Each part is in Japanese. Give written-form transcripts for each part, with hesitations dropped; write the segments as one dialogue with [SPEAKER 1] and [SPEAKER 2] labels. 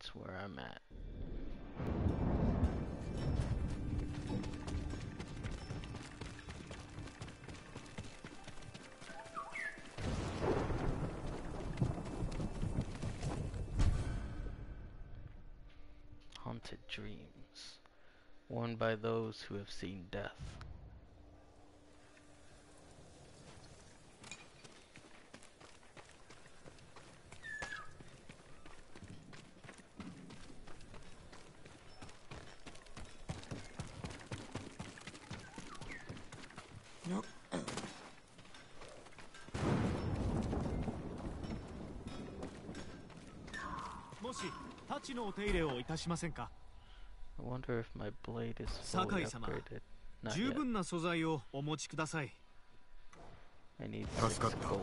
[SPEAKER 1] That's where I'm at. Haunted dreams, worn by those who have seen death. I wonder if my blade is fully upgraded. Not yet. I need 6 gold.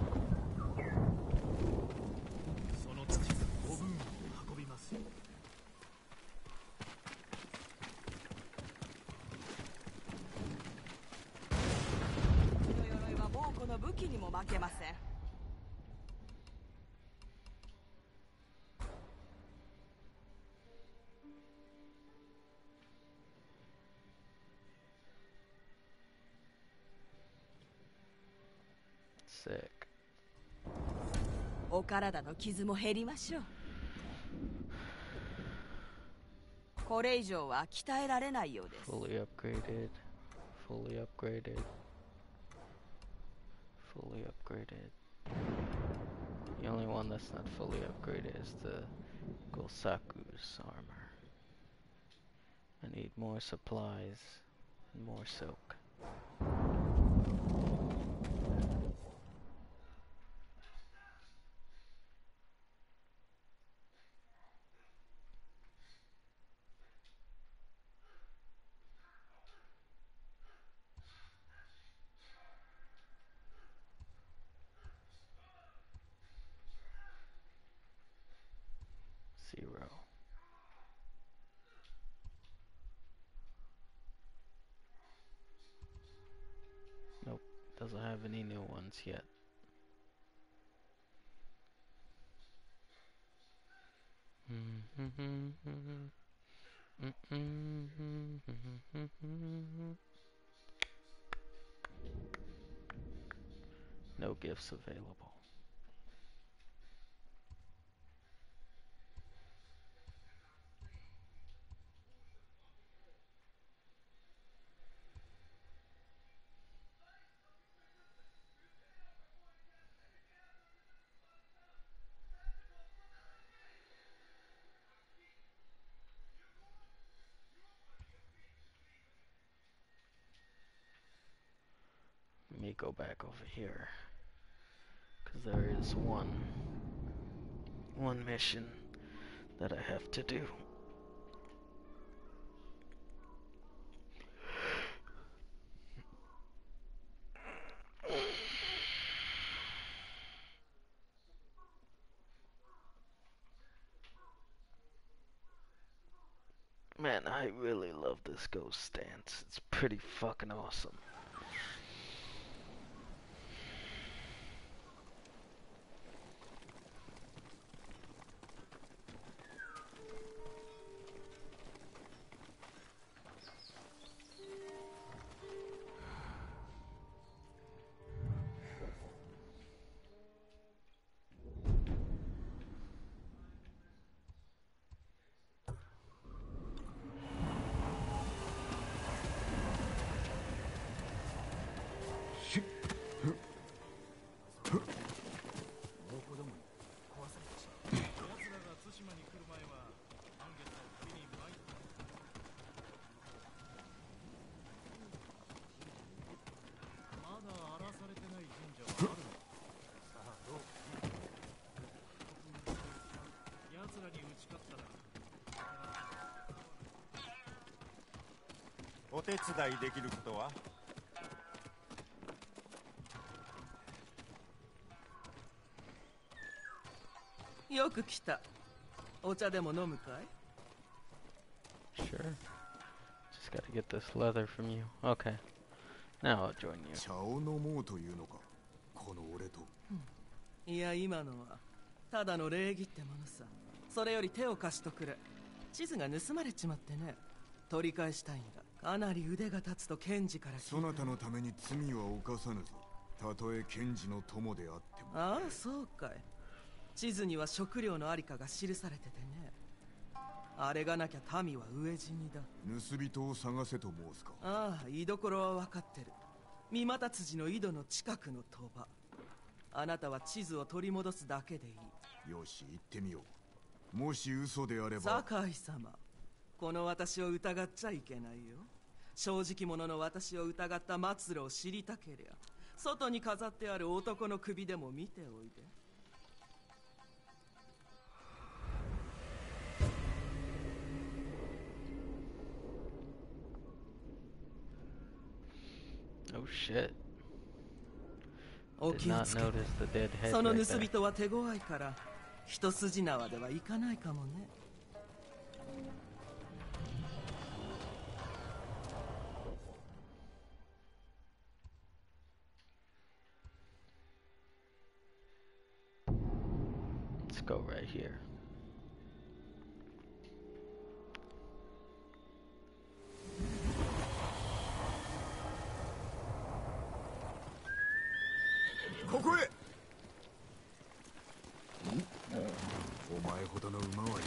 [SPEAKER 1] Sick.
[SPEAKER 2] お体の傷も減りましょう。これ以上は鍛えられないようです。
[SPEAKER 1] Fully upgraded. Fully upgraded. Fully upgraded. The only one that's not fully upgraded is the Gosaku's armor. I need more supplies and more silk. Zero. Nope, doesn't have any new ones yet. No gifts available. Let me go back over here, because there is one mission that I have to do. Man, I really love this ghost stance. It's pretty fucking awesome.
[SPEAKER 2] よく来た。お茶でも飲むかい?
[SPEAKER 1] Sure. Just gotta get this leather from you. Okay. Now I'll join you.
[SPEAKER 3] 茶を飲もうというのか、この俺と。
[SPEAKER 2] いや、今のはただの礼儀ってものさ。
[SPEAKER 3] それより手を貸しとくれ。地図が盗まれちまってね。取り返したいんだ。かなり腕が立つと検事から聞いた。
[SPEAKER 4] そなたのために罪は犯さぬぞ。たとえ検事の友であっても。
[SPEAKER 3] ああ、そうかい。地図には食料のありかが記されててね。あれがなきゃ民は飢え死にだ。
[SPEAKER 4] 盗人を探せと申すか。
[SPEAKER 3] ああ、居所は分かってる。三股辻の井戸の近くの賭場。あなたは地図を取り戻すだけでいい。
[SPEAKER 4] よし、行ってみよう。もし嘘であれば。
[SPEAKER 3] 酒井様、この私を疑っちゃいけないよ。正直者の私を疑った末路を知りたけりゃ、外に飾ってある男の首でも見ておいで。
[SPEAKER 1] Oh shit.
[SPEAKER 3] お
[SPEAKER 1] Did
[SPEAKER 3] 気を
[SPEAKER 1] not
[SPEAKER 3] つけて。
[SPEAKER 1] notice the dead head
[SPEAKER 3] その
[SPEAKER 1] right
[SPEAKER 3] 盗
[SPEAKER 1] there.
[SPEAKER 3] 人は手強いから一筋縄ではいかないかもね。
[SPEAKER 1] Let's go right here.
[SPEAKER 4] Oh, お前ほどの馬はいない。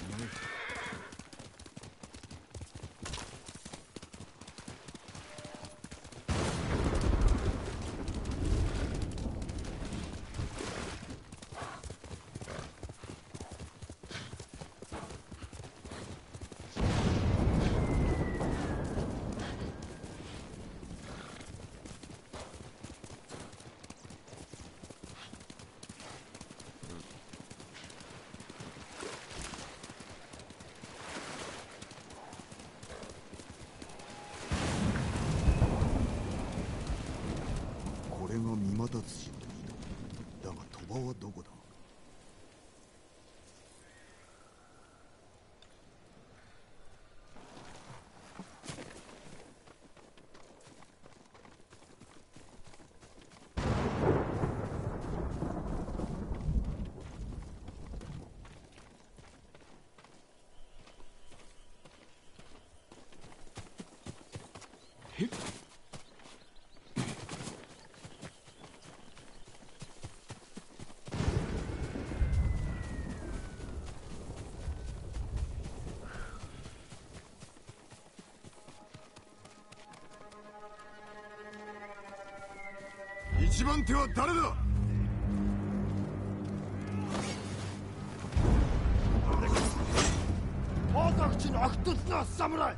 [SPEAKER 4] これが三股辻の井戸だが、賭場はどこだ。一番手は誰だ。私の悪突な侍。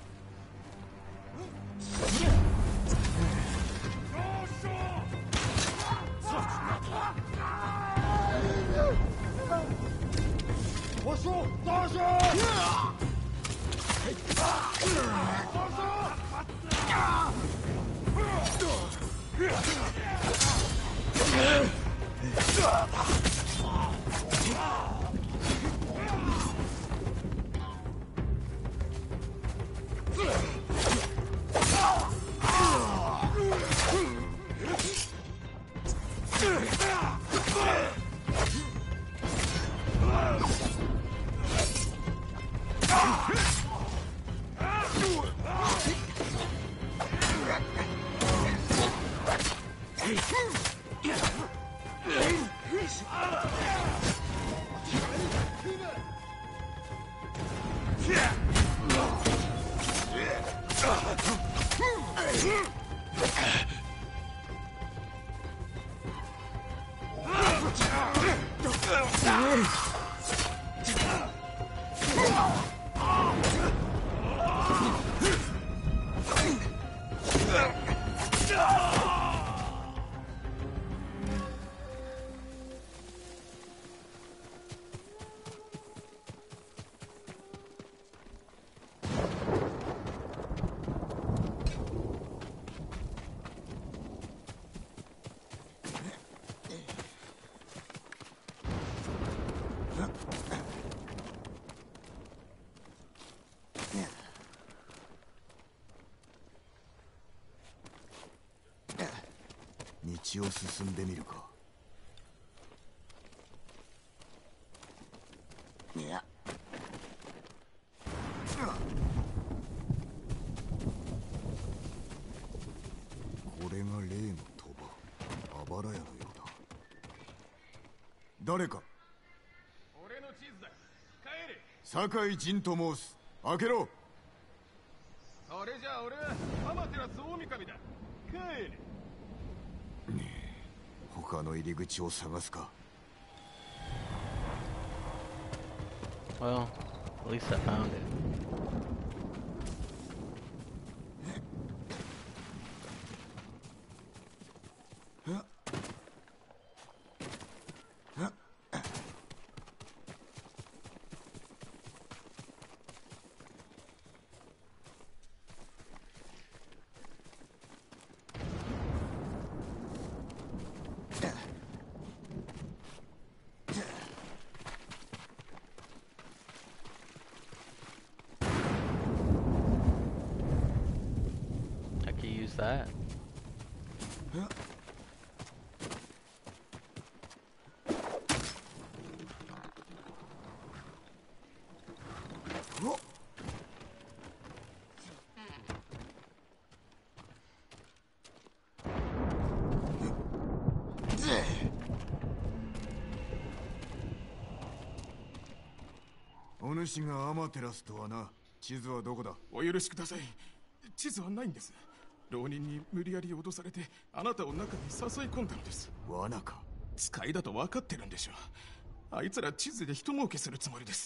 [SPEAKER 4] 道を進んでみるか。いや、 が例の鳥羽、あばら屋のようだ。誰か。
[SPEAKER 5] 俺の地図だ。帰れ。
[SPEAKER 4] 酒井仁と申す。開けろ。
[SPEAKER 5] それじゃあ俺はアマテラス大神だ。帰れ。
[SPEAKER 4] 他の入り口を探すか。
[SPEAKER 1] Well, at least I found it. I could use that.
[SPEAKER 4] Oh. お主がアマテラスとはな。地図はどこだ。
[SPEAKER 5] お許しください。地図はないんです。浪人に無理やり脅されてあなたを中に誘い込んだのです。
[SPEAKER 4] 罠か。
[SPEAKER 5] 使いだと分かってるんでしょう。あいつら地図で一儲けするつもりです。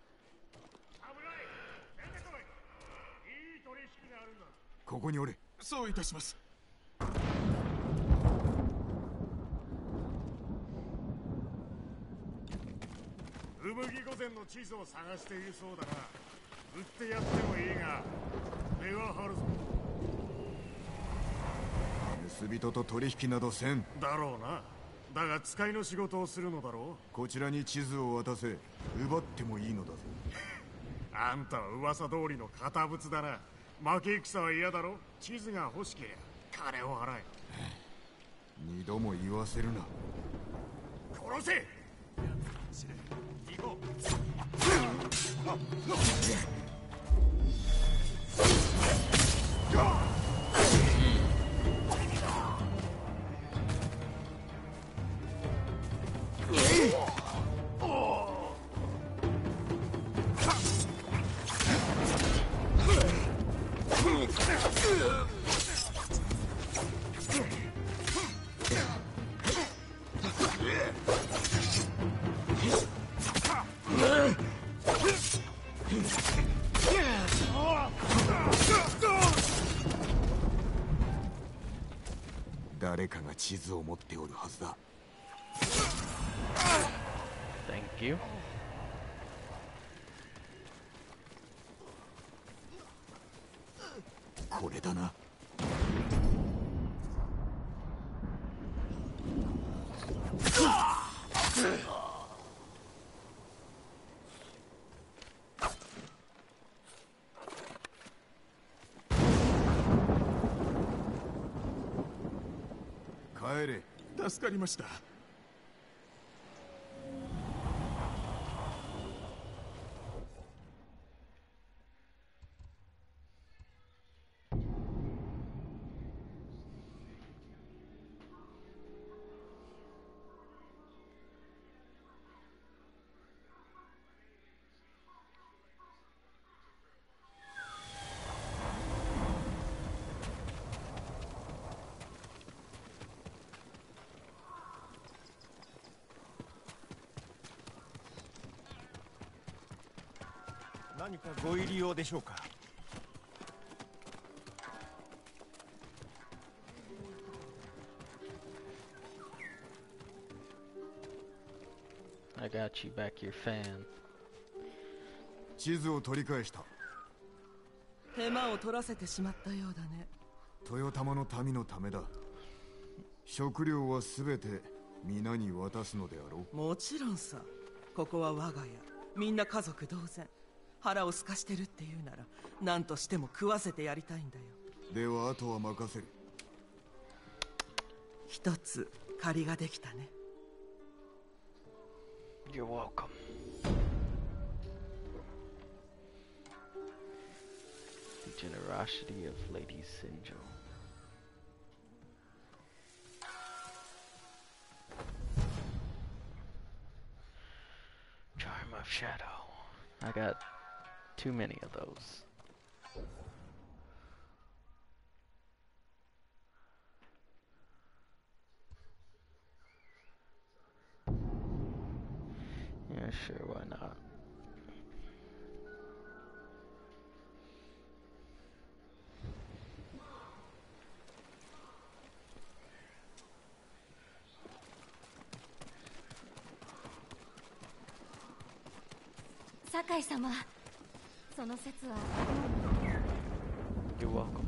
[SPEAKER 4] ここにおれ。
[SPEAKER 5] そういたします。
[SPEAKER 6] 麦御前の地図を探しているそうだな。売ってやってもいいが値は張るぞ。
[SPEAKER 4] 盗人と取引などせん。
[SPEAKER 6] だろうな。だが使いの仕事をするのだろう。
[SPEAKER 4] こちらに地図を渡せ。奪ってもいいのだぞ。
[SPEAKER 6] あんたは噂通りの堅物だな。負け戦は嫌だろ。地図が欲しけりゃ金を払え。
[SPEAKER 4] 二度も言わせるな。
[SPEAKER 6] 殺せ。行こう。
[SPEAKER 4] 誰かが地図を持っておるはずだ。
[SPEAKER 1] Thank you.
[SPEAKER 4] これだな。帰れ。
[SPEAKER 5] 助かりました。
[SPEAKER 6] 何かご入り用でしょうか。
[SPEAKER 1] I got you back your fan.
[SPEAKER 4] 地図を取り返した。
[SPEAKER 3] 手間を取らせてしまったようだね。
[SPEAKER 4] 豊玉の民のためだ。食料はすべて皆に渡すのであろう。
[SPEAKER 3] もちろんさ。ここは我が家。みんな家族同然。腹を空かしてるって言うなら何としても食わせてやりたいんだよ。
[SPEAKER 4] ではあとは任せる。
[SPEAKER 3] 一つ借りができたね。
[SPEAKER 1] You're welcome. The generosity of Lady Sinjo. of shadow. I got too many of those. Yeah, sure, why not?
[SPEAKER 7] Sakai様、その説は。
[SPEAKER 1] You're welcome.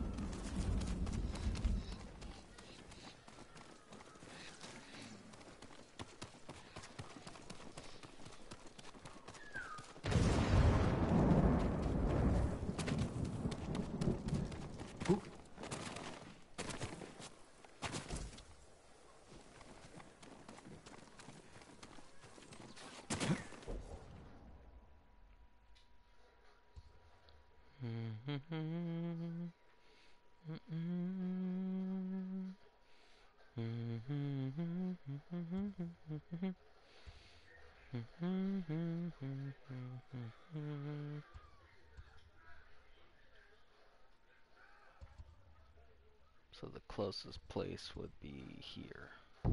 [SPEAKER 1] So the closest place would be here.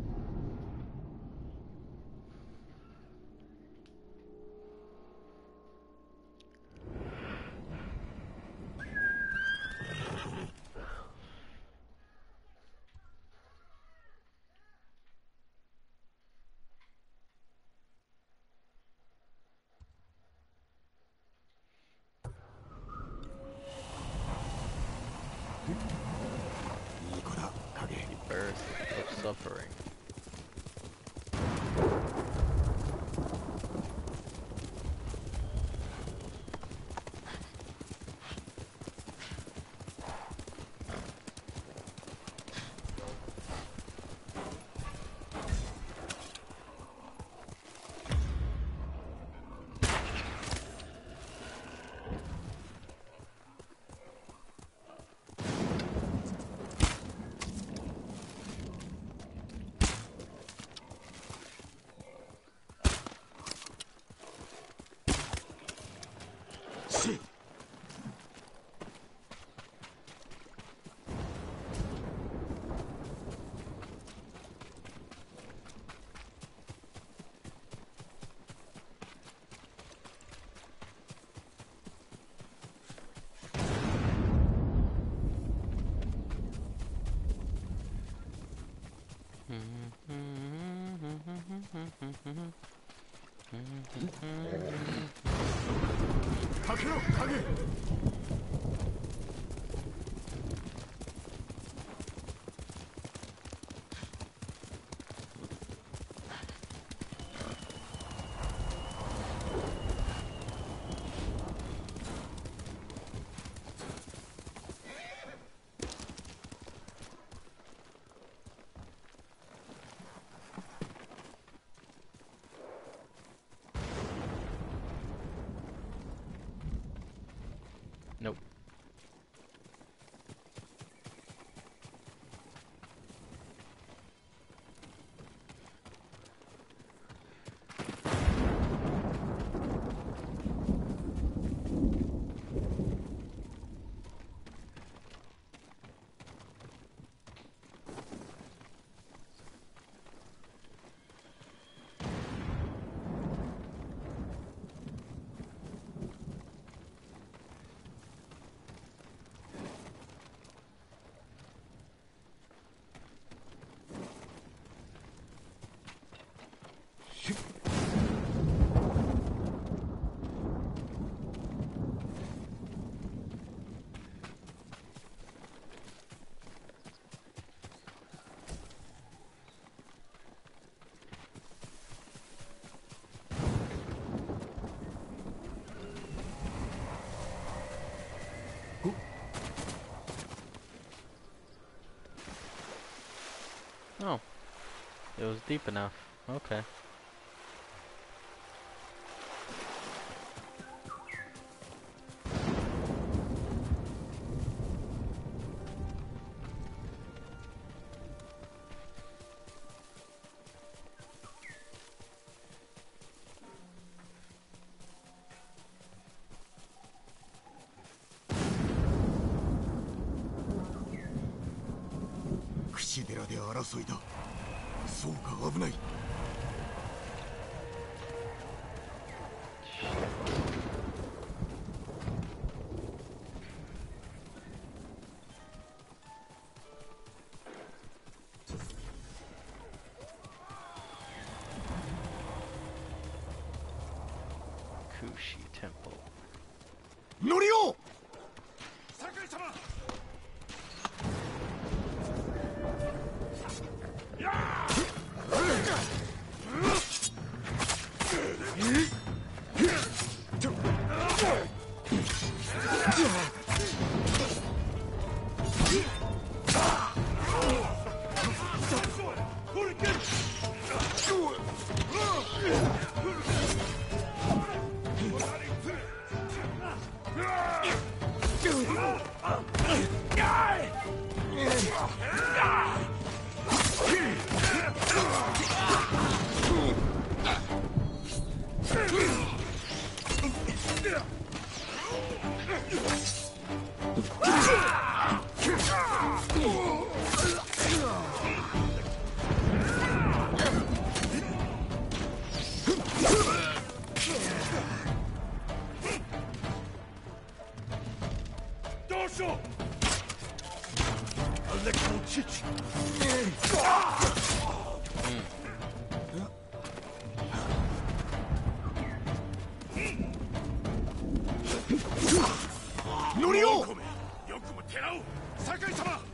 [SPEAKER 1] The birth of suffering. Nope. Oh, it was deep enough. Okay.
[SPEAKER 4] 主寺で争いだ。そうか、危ない。
[SPEAKER 1] Kushi Temple.
[SPEAKER 4] ノリオ。
[SPEAKER 5] 酒井様。
[SPEAKER 4] ノリオ。
[SPEAKER 5] よくも寺を。酒井様。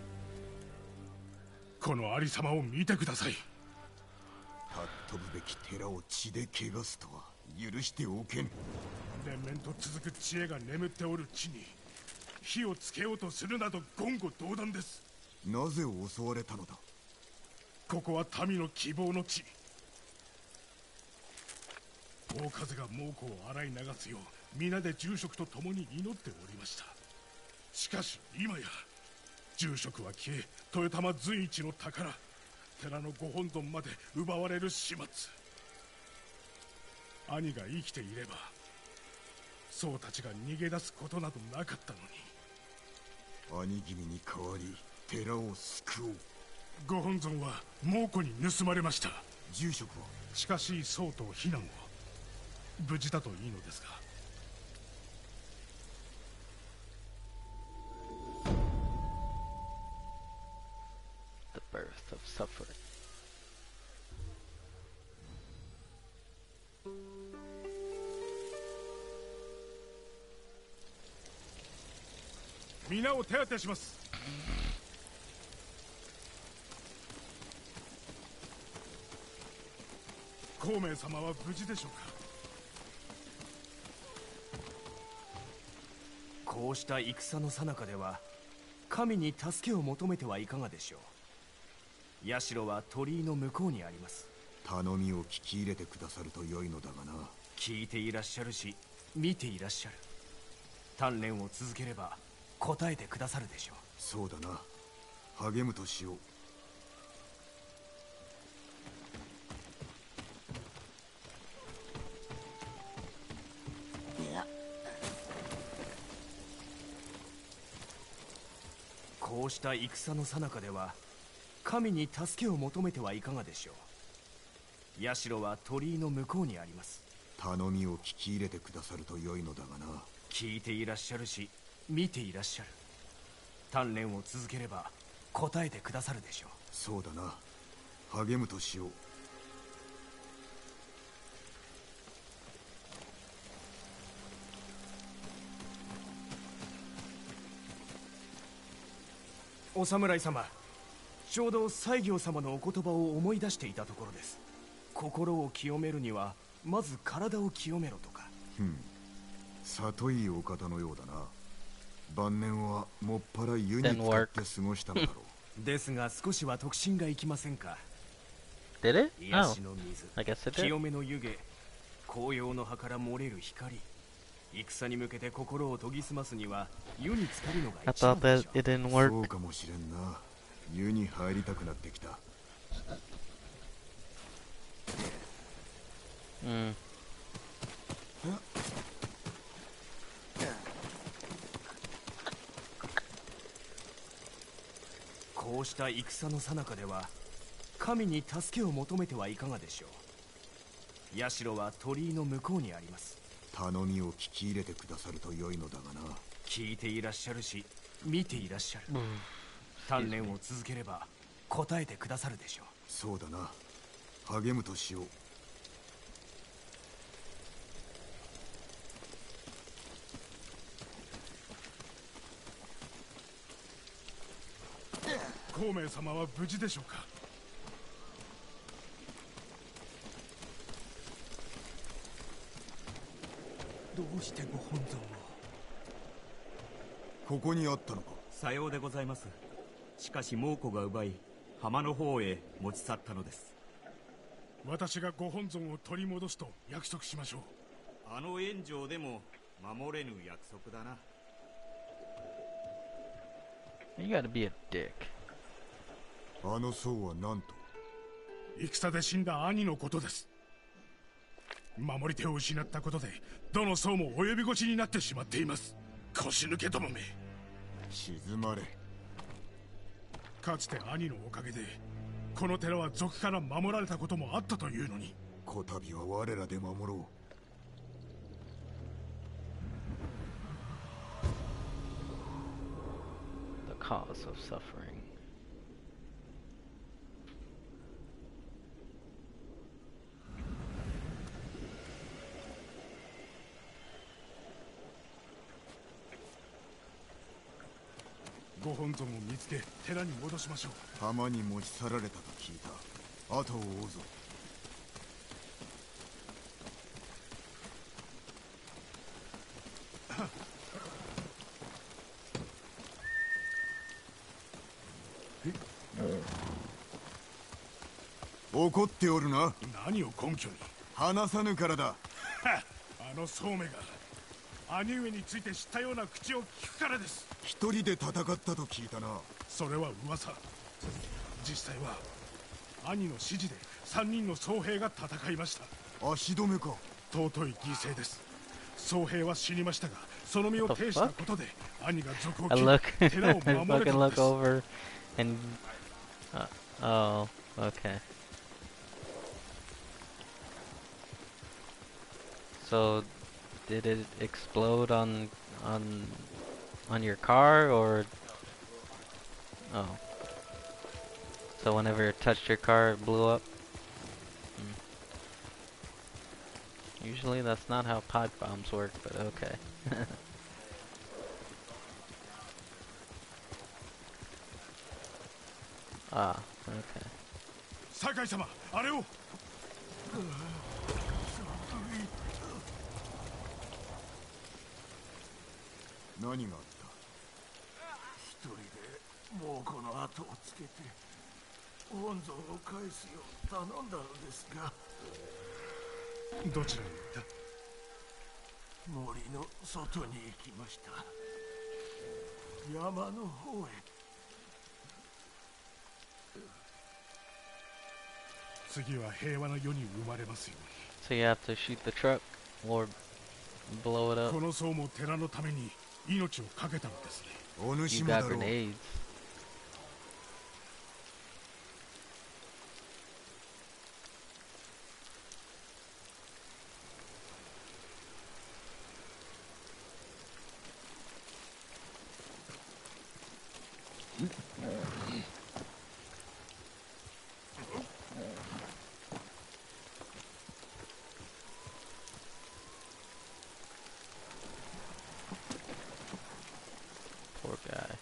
[SPEAKER 5] このありさまを見てください。
[SPEAKER 4] 尊ぶべき寺を血で汚すとは許しておけん。
[SPEAKER 5] 連綿と続く知恵が眠っておる地に火をつけようとするなど言語道断です。
[SPEAKER 4] なぜ襲われたのだ。
[SPEAKER 5] ここは民の希望の地。大風が猛虎を洗い流すよう皆で住職と共に祈っておりました。しかし今や住職は消え、豊玉随一の宝寺のご本尊まで奪われる始末。兄が生きていれば僧たちが逃げ出すことなどなかったのに。
[SPEAKER 4] 兄君に代わり寺を救おう。
[SPEAKER 5] ご本尊は猛虎に盗まれました。
[SPEAKER 4] 住職は
[SPEAKER 5] 近しい僧と避難を。無事だといいのですが。
[SPEAKER 1] The birth of suffering.
[SPEAKER 5] 皆を手当てします。孔明様は無事でしょうか。
[SPEAKER 8] こうした戦の最中では神に助けを求めてはいかがでしょう。社は鳥居の向こうにあります。
[SPEAKER 4] 頼みを聞き入れてくださると良いのだがな。
[SPEAKER 8] 聞いていらっしゃるし見ていらっしゃる。鍛錬を続ければ答えてくださるでしょう。
[SPEAKER 4] そうだな、励むとしよう。
[SPEAKER 8] こうした戦の最中では神に助けを求めてはいかがでしょう。社は鳥居の向こうにあります。
[SPEAKER 4] 頼みを聞き入れてくださると良いのだがな。
[SPEAKER 8] 聞いていらっしゃるし見ていらっしゃる。鍛錬を続ければ答えてくださるでしょう。
[SPEAKER 4] そうだな、励むとしよう。
[SPEAKER 8] お侍様、ちょうど西行様のお言葉を思い出していたところです。心を清めるにはまず体を清めろとか。
[SPEAKER 4] 里いいお方のようだな。晩年はもっぱら湯に浸って過ごしたのだろ
[SPEAKER 8] う。ですが少しは特進がいきませんか。
[SPEAKER 1] Did it?
[SPEAKER 8] 癒
[SPEAKER 1] Oh,
[SPEAKER 8] しの水、
[SPEAKER 1] I guess it
[SPEAKER 8] 清
[SPEAKER 1] did.
[SPEAKER 8] めの湯気、紅葉の葉から漏れる光。戦に向けて心を研ぎ澄ますには湯に浸かるのが
[SPEAKER 1] I
[SPEAKER 8] 一番
[SPEAKER 1] thought
[SPEAKER 8] でし
[SPEAKER 1] that
[SPEAKER 8] ょう。
[SPEAKER 1] it didn't
[SPEAKER 4] そう
[SPEAKER 1] work.
[SPEAKER 4] かもしれんな。湯に入りたくなってきた。
[SPEAKER 8] こうした戦の最中では神に助けを求めてはいかがでしょう。社は鳥居の向こうにあります。
[SPEAKER 4] 頼みを聞き入れてくださると良いのだがな。
[SPEAKER 8] 聞いていらっしゃるし見ていらっしゃる。鍛錬を続ければ答えてくださるでしょう。
[SPEAKER 4] そうだな、励むとしよう。
[SPEAKER 5] 孔明様は無事でしょうか。
[SPEAKER 8] どうしてご本尊を。
[SPEAKER 4] ここにあったのか。
[SPEAKER 9] さようでございます。しかし猛虎が奪い浜の方へ持ち去ったのです。
[SPEAKER 5] 私がご本尊を取り戻すと約束しましょう。
[SPEAKER 9] あの炎上でも守れぬ約束だな。
[SPEAKER 1] You gotta be a dick.
[SPEAKER 4] あの僧は何と。
[SPEAKER 5] 戦で死んだ兄のことです。守り手を失ったことでどの僧も及び腰になってしまっています。腰抜けどもめ。
[SPEAKER 4] 静まれ。
[SPEAKER 5] かつて兄のおかげでこの寺は賊から守られたこともあったというのに。
[SPEAKER 4] こたびは我らで守ろう。
[SPEAKER 1] The cause of suffering.
[SPEAKER 5] ご本尊を見つけ寺に戻しましょう。
[SPEAKER 4] 浜に持ち去られたと聞いた。後を追うぞ。怒っておるな。
[SPEAKER 5] 何を根拠に。
[SPEAKER 4] 話さぬからだ。
[SPEAKER 5] あの宗明が兄上について知ったような口を聞くからです。
[SPEAKER 4] 一人で戦ったと聞いたな。
[SPEAKER 5] それは噂。実際は兄の指示で3人の僧兵が戦いました。
[SPEAKER 4] 足止めか。
[SPEAKER 5] 尊い犠牲です。僧兵は死にましたがその身を呈したことで兄が賊を
[SPEAKER 1] I
[SPEAKER 5] 切
[SPEAKER 1] look,
[SPEAKER 5] り寺
[SPEAKER 1] I
[SPEAKER 5] を守れ
[SPEAKER 1] fucking
[SPEAKER 5] たの
[SPEAKER 1] look
[SPEAKER 5] です。
[SPEAKER 1] over, and oh, okay. So, did it explode on your car, or oh? So whenever it touched your car, it blew up. Usually that's not how pipe bombs work, but okay. Ah, okay.
[SPEAKER 5] 酒井様、あれを。
[SPEAKER 4] 何があった。
[SPEAKER 10] 一人で猛虎の後をつけて本尊を返すよう頼んだのですが。
[SPEAKER 5] どちらに行った。
[SPEAKER 10] 森の外に行きました。山の方へ。
[SPEAKER 5] 次は平和な世に生まれますように。
[SPEAKER 1] So you have to shoot the truck or blow it up.
[SPEAKER 5] この僧も寺のために命を懸けたのですね。
[SPEAKER 4] お
[SPEAKER 1] You
[SPEAKER 4] 主もだ
[SPEAKER 1] got
[SPEAKER 4] ろう。
[SPEAKER 1] grenades. Poor guy.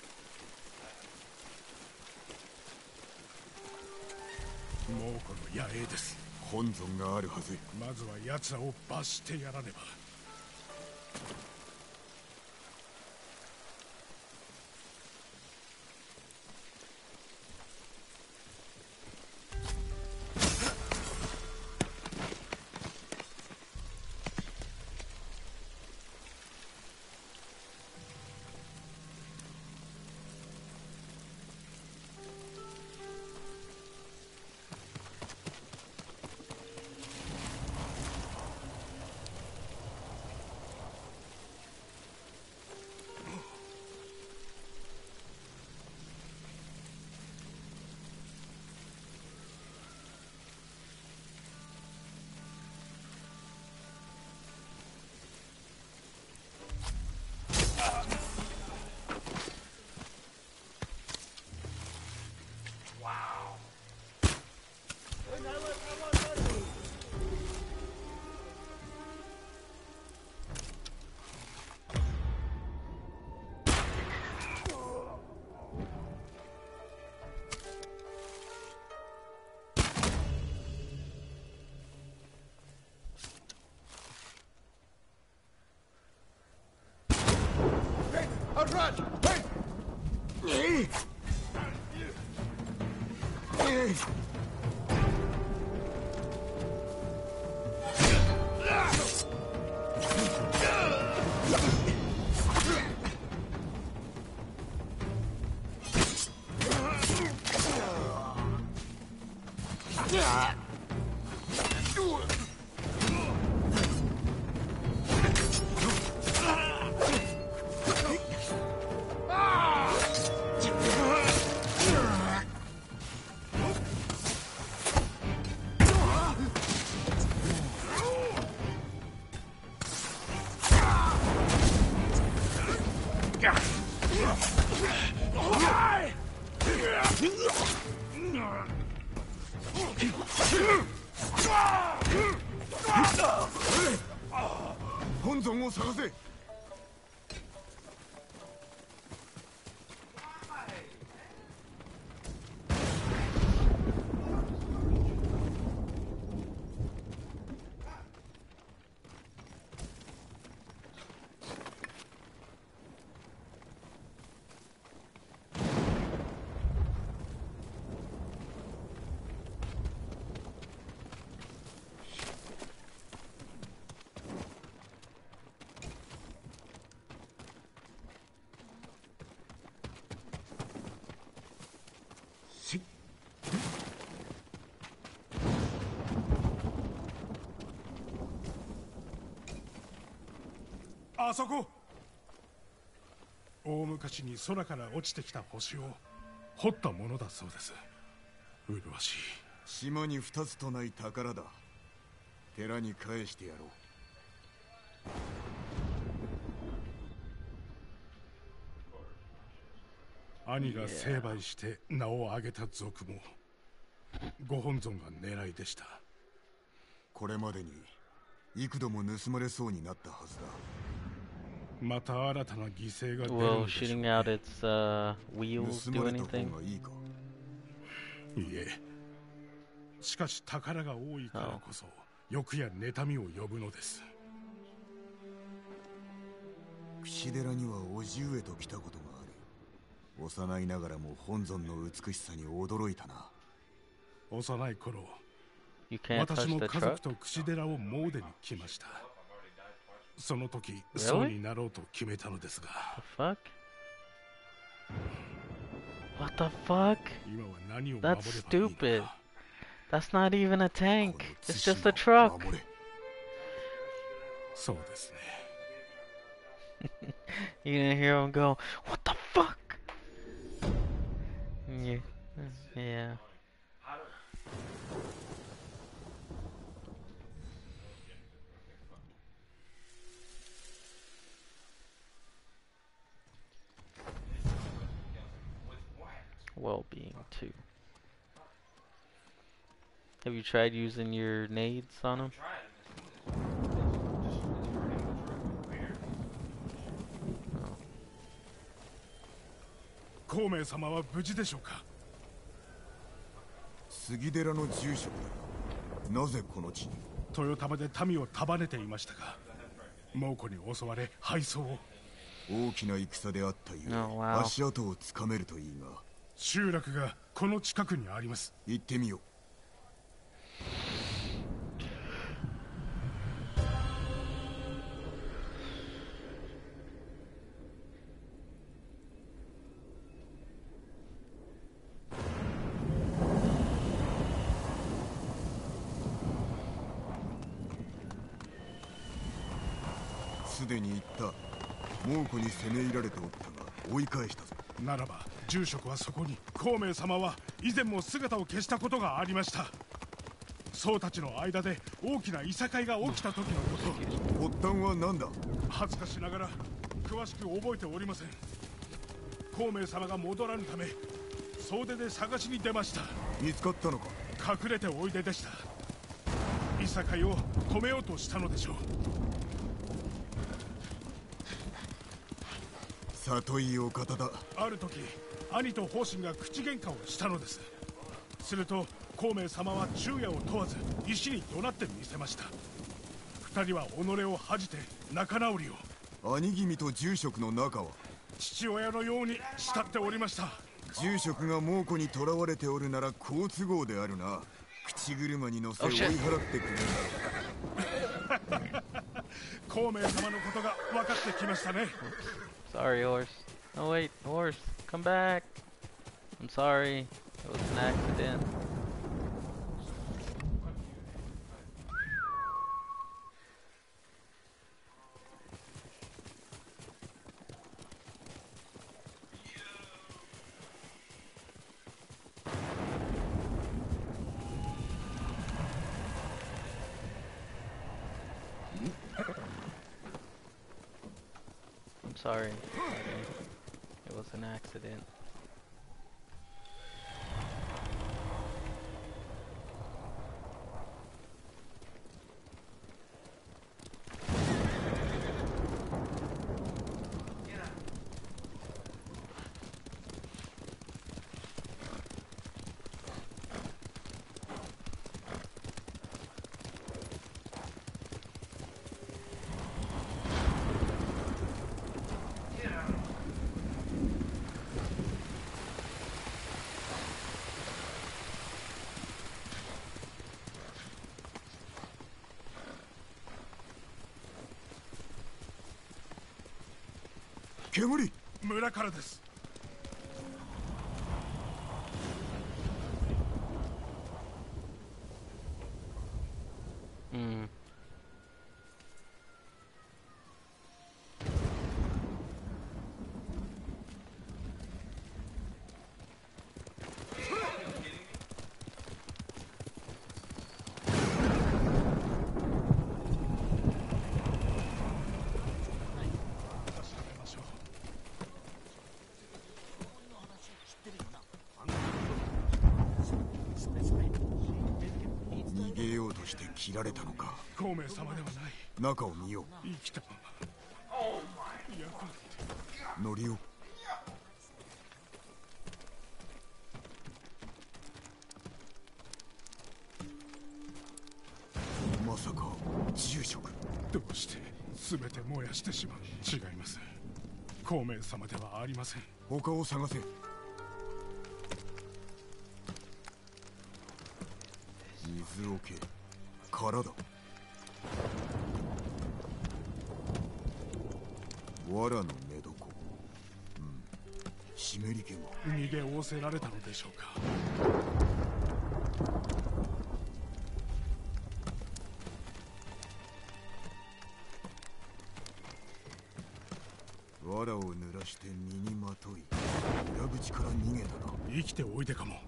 [SPEAKER 5] 猛虎の野営です。
[SPEAKER 4] 本尊があるはず。
[SPEAKER 5] まずは奴らを罰してやらねば。
[SPEAKER 4] 本尊を探せ。
[SPEAKER 5] あそこ。大昔に空から落ちてきた星を掘ったものだそうです。麗しい。
[SPEAKER 4] 島に2つとない宝だ。寺に返してやろ
[SPEAKER 5] う。兄が成敗して名を挙げた族もご本尊が狙いでした。
[SPEAKER 4] これまでに幾度も盗まれそうになったはずだ。
[SPEAKER 5] また新たな犠牲が出る
[SPEAKER 1] Will
[SPEAKER 5] んでしょう
[SPEAKER 1] shooting
[SPEAKER 5] ね。
[SPEAKER 1] out its wheels
[SPEAKER 4] 盗
[SPEAKER 1] do
[SPEAKER 4] まれた
[SPEAKER 1] anything?
[SPEAKER 4] 方がいいか。
[SPEAKER 5] いいえ。しかし宝が多いからこそ欲や妬みを呼ぶのです。
[SPEAKER 4] 櫛寺には叔父上と来たことがある。幼いながらも本尊の美しさに驚いたな。
[SPEAKER 5] 幼い頃、
[SPEAKER 1] You can't
[SPEAKER 5] 私
[SPEAKER 1] touch
[SPEAKER 5] も
[SPEAKER 1] the
[SPEAKER 5] 家
[SPEAKER 1] truck?
[SPEAKER 5] 族と櫛寺を詣でに来ました。その時、そうになろうと決めたのですが。
[SPEAKER 1] The fuck? What the fuck?
[SPEAKER 5] 今は何を守ればいいの
[SPEAKER 1] That's
[SPEAKER 5] か。
[SPEAKER 1] stupid. That's not even a tank. It's just a truck.
[SPEAKER 5] そうですね。
[SPEAKER 1] You didn't hear him go, what the fuck? Yeah. Yeah. Well-being too. Have you tried using your nades on him?
[SPEAKER 5] 孔明様は無事でしょうか。
[SPEAKER 4] 杉寺の住職だが、なぜこの地に。
[SPEAKER 5] 豊玉で民を束ねていましたが、猛虎に襲われ敗走を。
[SPEAKER 4] 大きな戦であったゆえ、
[SPEAKER 1] Oh, wow.
[SPEAKER 4] 足跡をつかめるといいが。
[SPEAKER 5] 集落がこの近くにあります。
[SPEAKER 4] 行ってみよう。すでに行った。猛虎に攻め入られておったが追い返したぞ。
[SPEAKER 5] ならば住職はそこに。孔明様は以前も姿を消したことがありました。僧たちの間で大きないさかいが起きた時のこと。
[SPEAKER 4] 発端は何だ。
[SPEAKER 5] 恥ずかしながら詳しく覚えておりません。孔明様が戻らぬため総出で探しに出ました。
[SPEAKER 4] 見つかったのか。
[SPEAKER 5] 隠れておいででした。いさかいを止めようとしたのでしょう。
[SPEAKER 4] 里いお方だ。
[SPEAKER 5] ある時兄と方針が口喧嘩をしたのです。すると孔明様は昼夜を問わず石に怒鳴ってみせました。二人は己を恥じて仲直りを。
[SPEAKER 4] 兄君と住職の仲は。
[SPEAKER 5] 父親のように慕っておりました。
[SPEAKER 4] 住職が猛虎に囚われておるなら好都合であるな。口車に乗せ追い払ってくれるだろう。
[SPEAKER 5] 孔明様のことが分かってきましたね。
[SPEAKER 1] Sorry, horse. No, wait, horse, come back. I'm sorry. It was an accident. I'm sorry. It was an accident.
[SPEAKER 4] 煙。
[SPEAKER 5] 村からです。
[SPEAKER 4] 逃げようとして切られたのか。
[SPEAKER 5] 孔明様ではない。
[SPEAKER 4] 中を見よう。
[SPEAKER 5] 生きたまま。
[SPEAKER 4] ノリオ。まさか住職。
[SPEAKER 5] どうして全て燃やしてしまう。違います。孔明様ではありません。
[SPEAKER 4] 他を探せ。水桶、殻だ。藁の寝床。湿り気が。
[SPEAKER 5] 逃げ仰せられたのでしょうか。
[SPEAKER 4] 藁を濡らして身にまとい、裏口から逃げたな。
[SPEAKER 5] 生きておいでかも。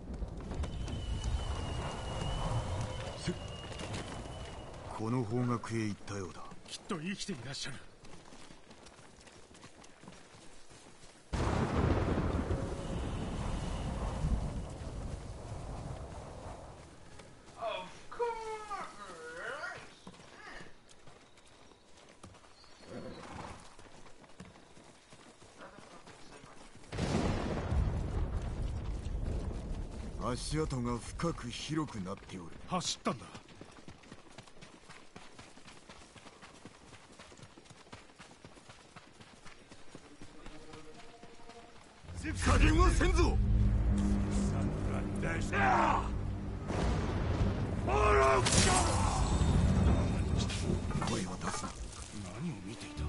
[SPEAKER 4] この方角へ行ったようだ。
[SPEAKER 5] きっと生きていらっしゃる。
[SPEAKER 4] 足跡が深く広くなっておる。
[SPEAKER 5] 走ったんだ。
[SPEAKER 4] 加減はせんぞ。声を出すな。
[SPEAKER 5] 何を見ていた。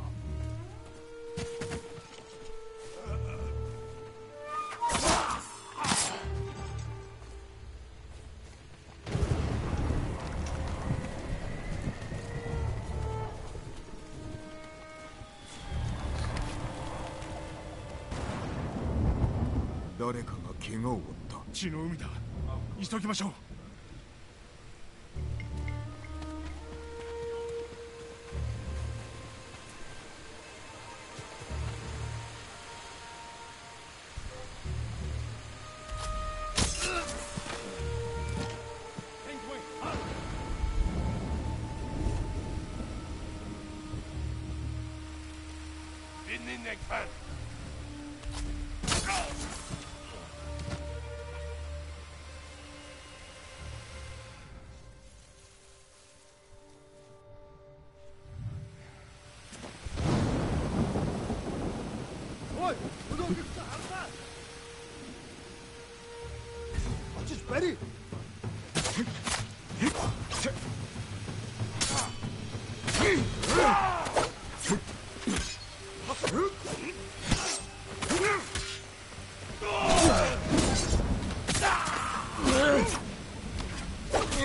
[SPEAKER 4] 誰かが怪我を負った。
[SPEAKER 5] 血の海だ。急ぎましょう。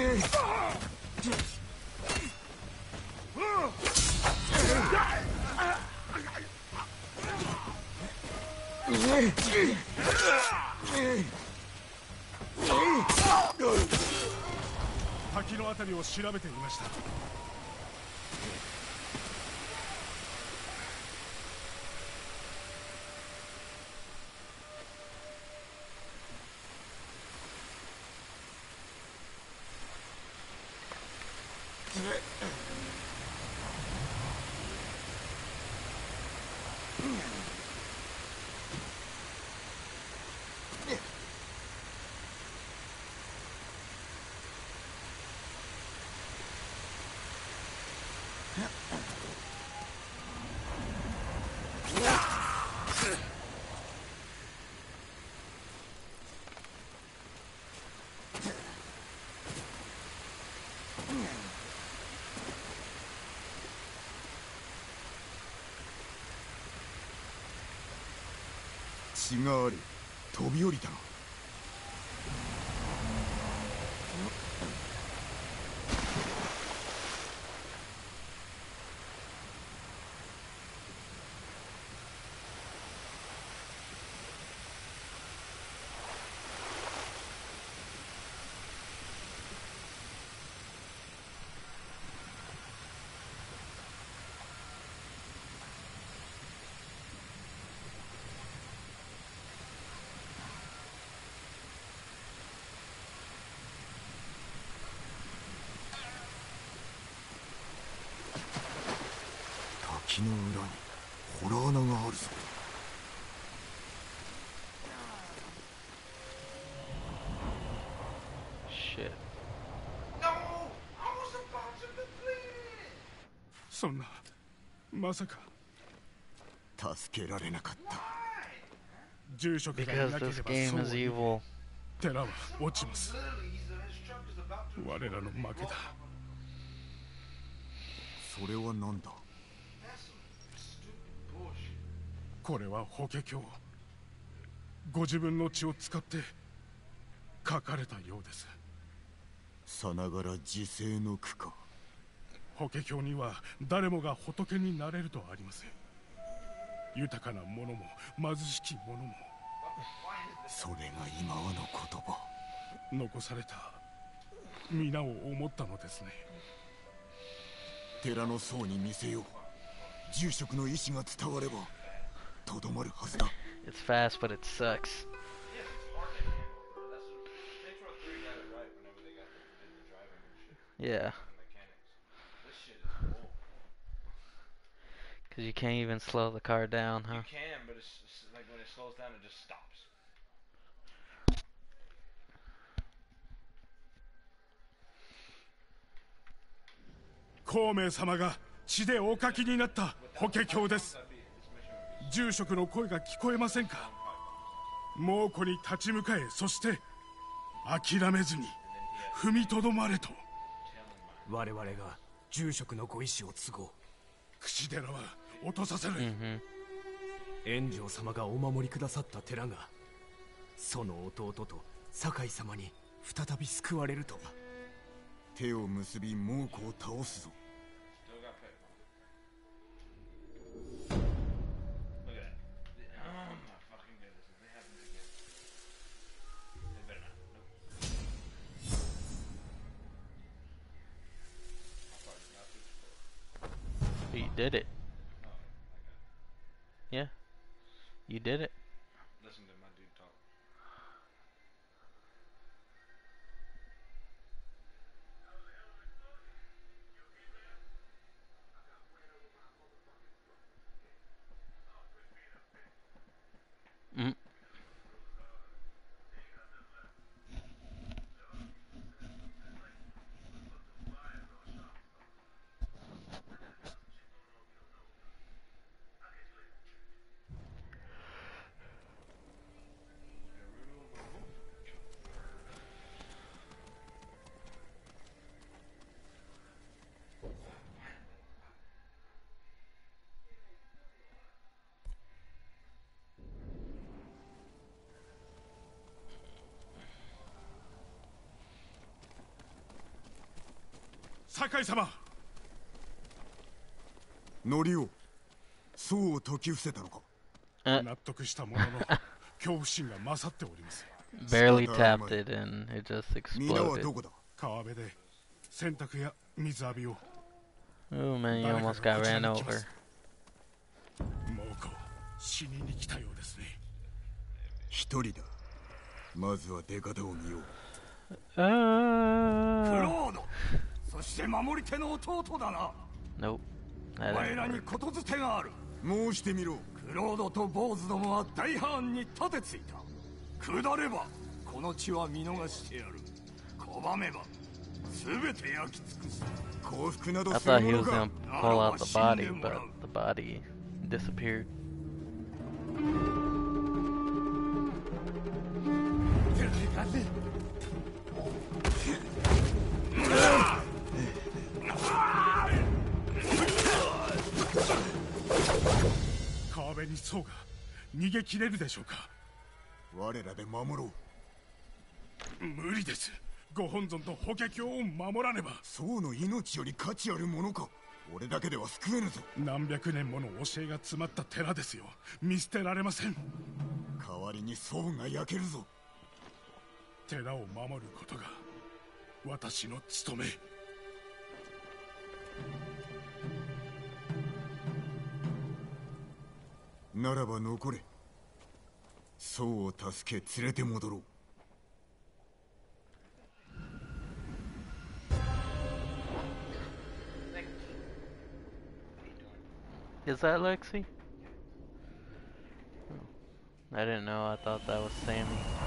[SPEAKER 5] 滝のあたりを調べていました。
[SPEAKER 4] 血がある。飛び降りたな。滝の裏にホラー穴があるぞ。
[SPEAKER 1] Shit.
[SPEAKER 5] そんな、まさか。
[SPEAKER 4] 助けられなかった。
[SPEAKER 5] 住職がいな
[SPEAKER 1] Because
[SPEAKER 5] けれ
[SPEAKER 1] this
[SPEAKER 5] ば
[SPEAKER 1] game
[SPEAKER 5] そう
[SPEAKER 1] is
[SPEAKER 5] は言う。
[SPEAKER 1] evil.
[SPEAKER 5] 寺は落ちます。我らの負けだ。
[SPEAKER 4] それは何だ。
[SPEAKER 5] これは法華経。ご自分の血を使って書かれたようです。
[SPEAKER 4] さながら自世の苦か。
[SPEAKER 5] 法華経には誰もが仏になれるとあります。豊かな者も貧しき者も。
[SPEAKER 4] それが今はの言葉。
[SPEAKER 5] 残された皆を思ったのですね。
[SPEAKER 4] 寺の僧に見せよう。住職の意志が伝わればとどまるはずだ。
[SPEAKER 1] It's fast, but it sucks. Yeah. Because you can't even slow the car down, huh?
[SPEAKER 11] You can, but it's like when it slows down, it just stops.
[SPEAKER 5] 孔明様が血でお書きになった法華経です。住職の声が聞こえませんか。猛虎に立ち向かえ、そして諦めずに踏みとどまれと。
[SPEAKER 8] 我々が住職のご意志を継ごう。
[SPEAKER 5] 櫛寺は落とさせない。
[SPEAKER 8] 炎上様がお守りくださった寺がその弟と酒井様に再び救われるとは。
[SPEAKER 4] 手を結び猛虎を倒すぞ。
[SPEAKER 1] You did it. Yeah. You did it.
[SPEAKER 11] Listen to my dude talk.
[SPEAKER 1] Mm.
[SPEAKER 5] 酒井様。
[SPEAKER 4] ノリオ、そうを解き伏せたのか。
[SPEAKER 5] 納得したものの恐怖心が勝っております。
[SPEAKER 1] Barely tapped it and it just
[SPEAKER 4] 皆は
[SPEAKER 1] exploded.
[SPEAKER 4] どこだ。
[SPEAKER 5] 川辺で洗濯や水浴びを。
[SPEAKER 1] Oh man, you almost got ran over.
[SPEAKER 5] もうこ死にに来たようですね。
[SPEAKER 4] 一人だ。まずは出方を見よう。
[SPEAKER 10] クロード、そして守り手の弟だな。
[SPEAKER 1] Nope.
[SPEAKER 10] お前らにことづてがある。
[SPEAKER 4] 申してみろ。
[SPEAKER 10] クロードと坊主どもは大藩に盾ついた。下ればこの地は見逃してやる。拒めば全て焼き尽くす。
[SPEAKER 4] 降伏など
[SPEAKER 1] I
[SPEAKER 4] する
[SPEAKER 1] thought
[SPEAKER 4] も
[SPEAKER 1] he
[SPEAKER 4] の
[SPEAKER 1] was
[SPEAKER 4] か。
[SPEAKER 1] gonna pull out the body, but the body disappeared.
[SPEAKER 5] 川辺にそうが逃げ切れるでしょうか。
[SPEAKER 4] 我らで守ろう。
[SPEAKER 5] 無理です。ご本尊と法華経を守らねば。
[SPEAKER 4] 僧の命より価値あるものか。俺だけでは救えぬぞ。
[SPEAKER 5] 何百年もの教えが詰まった寺ですよ。見捨てられません。
[SPEAKER 4] 代わりに僧が焼けるぞ。
[SPEAKER 5] 寺を守ることが私の務め。
[SPEAKER 4] ならば残れ。僧を助け連れて戻ろう。
[SPEAKER 1] Is that Lexi? Oh. I didn't know. I thought that was Sammy.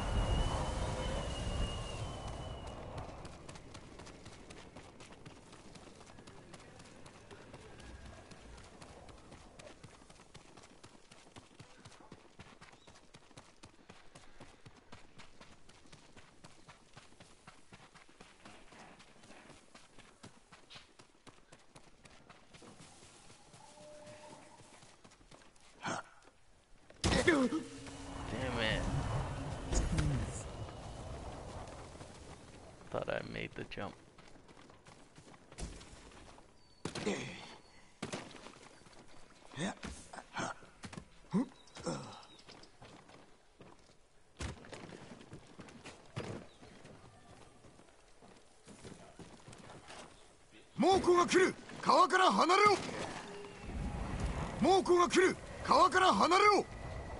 [SPEAKER 1] Damn it. Thought I made the jump.
[SPEAKER 4] 猛虎が来る。川から離れろ。猛虎が来る。川から離れろ。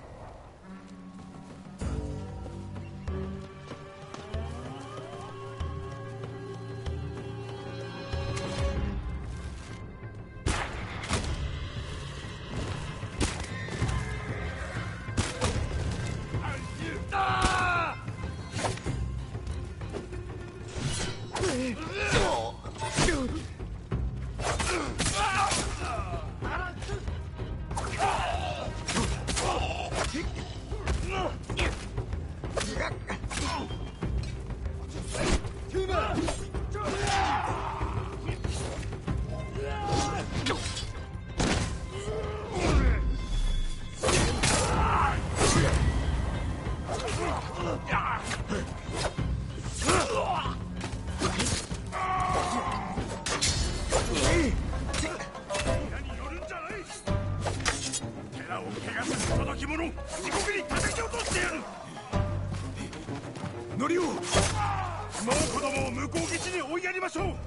[SPEAKER 4] ノリオ、もう子供を向こう岸に追いやりましょう。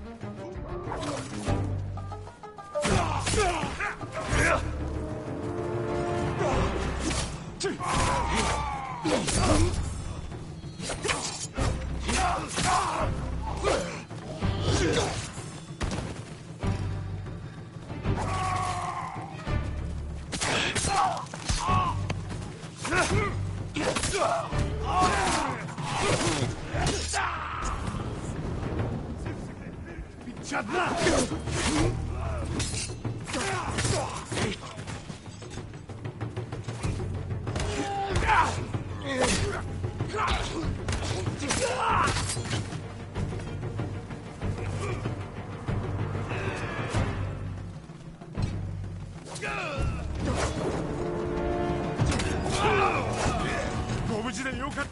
[SPEAKER 4] ご無事でよかった。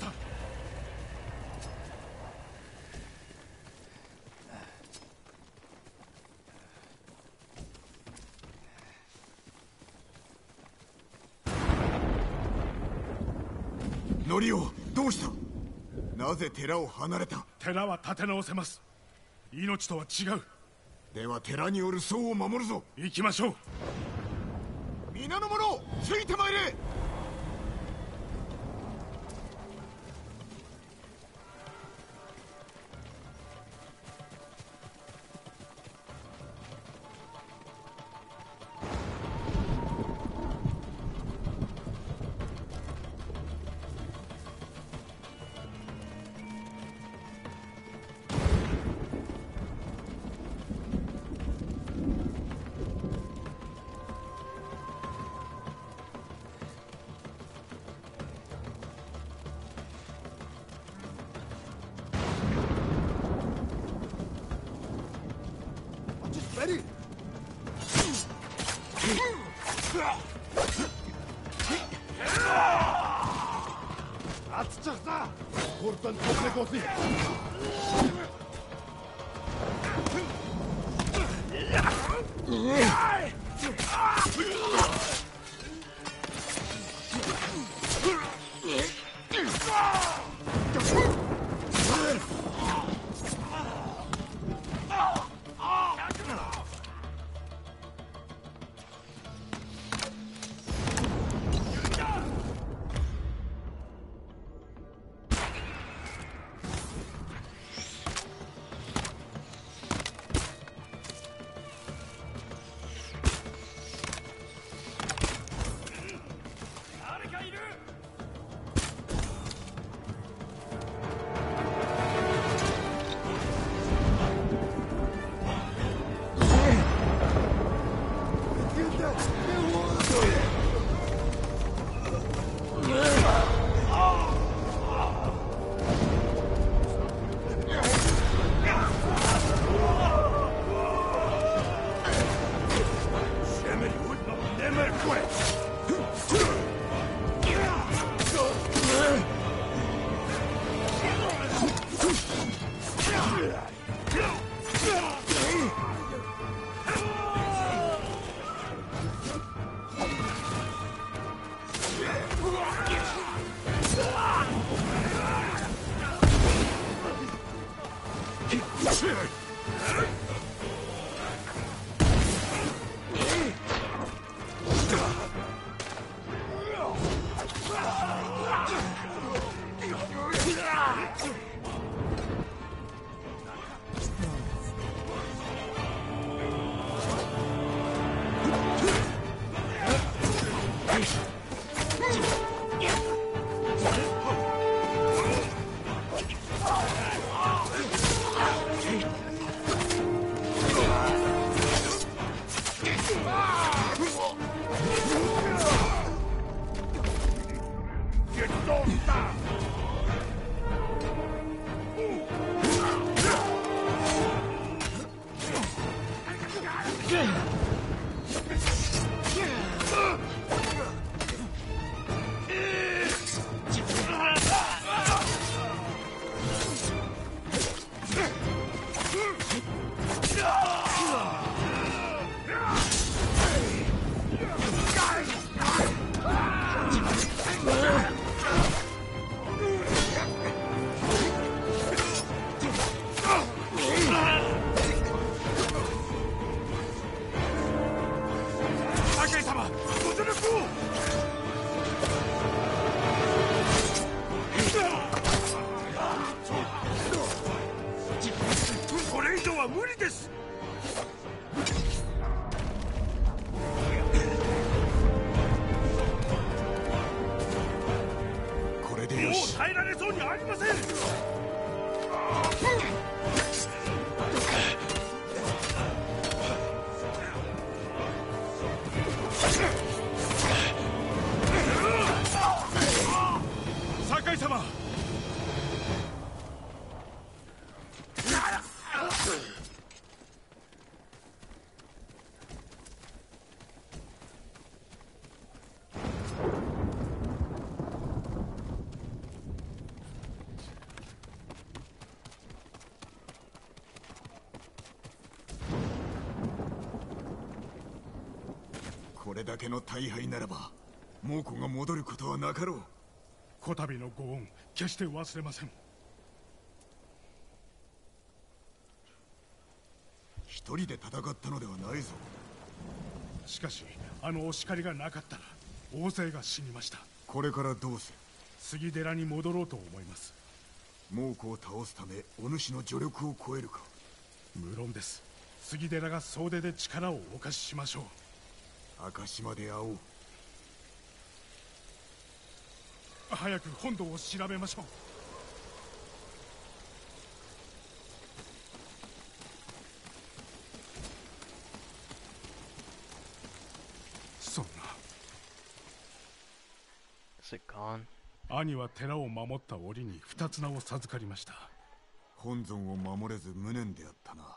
[SPEAKER 4] ノリオ、どうした？なぜ寺を離れた？
[SPEAKER 5] 寺は立て直せます。命とは違う。
[SPEAKER 4] では寺におる僧を守るぞ。
[SPEAKER 5] 行きましょう。
[SPEAKER 4] 皆の者、ついてまいれ。Ready? Atacaksa! Buradan toprak olsun!これだけの大敗ならば猛虎が戻ることはなかろう。
[SPEAKER 5] こたびのご恩決して忘れません。
[SPEAKER 4] 一人で戦ったのではないぞ。
[SPEAKER 5] しかしあのお叱りがなかったら大勢が死にました。
[SPEAKER 4] これからどうする？
[SPEAKER 5] 杉寺に戻ろうと思います。
[SPEAKER 4] 猛虎を倒すためお主の助力を超えるか？
[SPEAKER 5] 無論です。杉寺が総出で力をお貸ししましょう。
[SPEAKER 4] 赤島で会おう。
[SPEAKER 5] 早く本堂を調べましょう。そんな。
[SPEAKER 1] Is it gone?
[SPEAKER 5] 兄は寺を守った折に二つ名を授かりました。
[SPEAKER 4] 本尊を守れず無念であったな。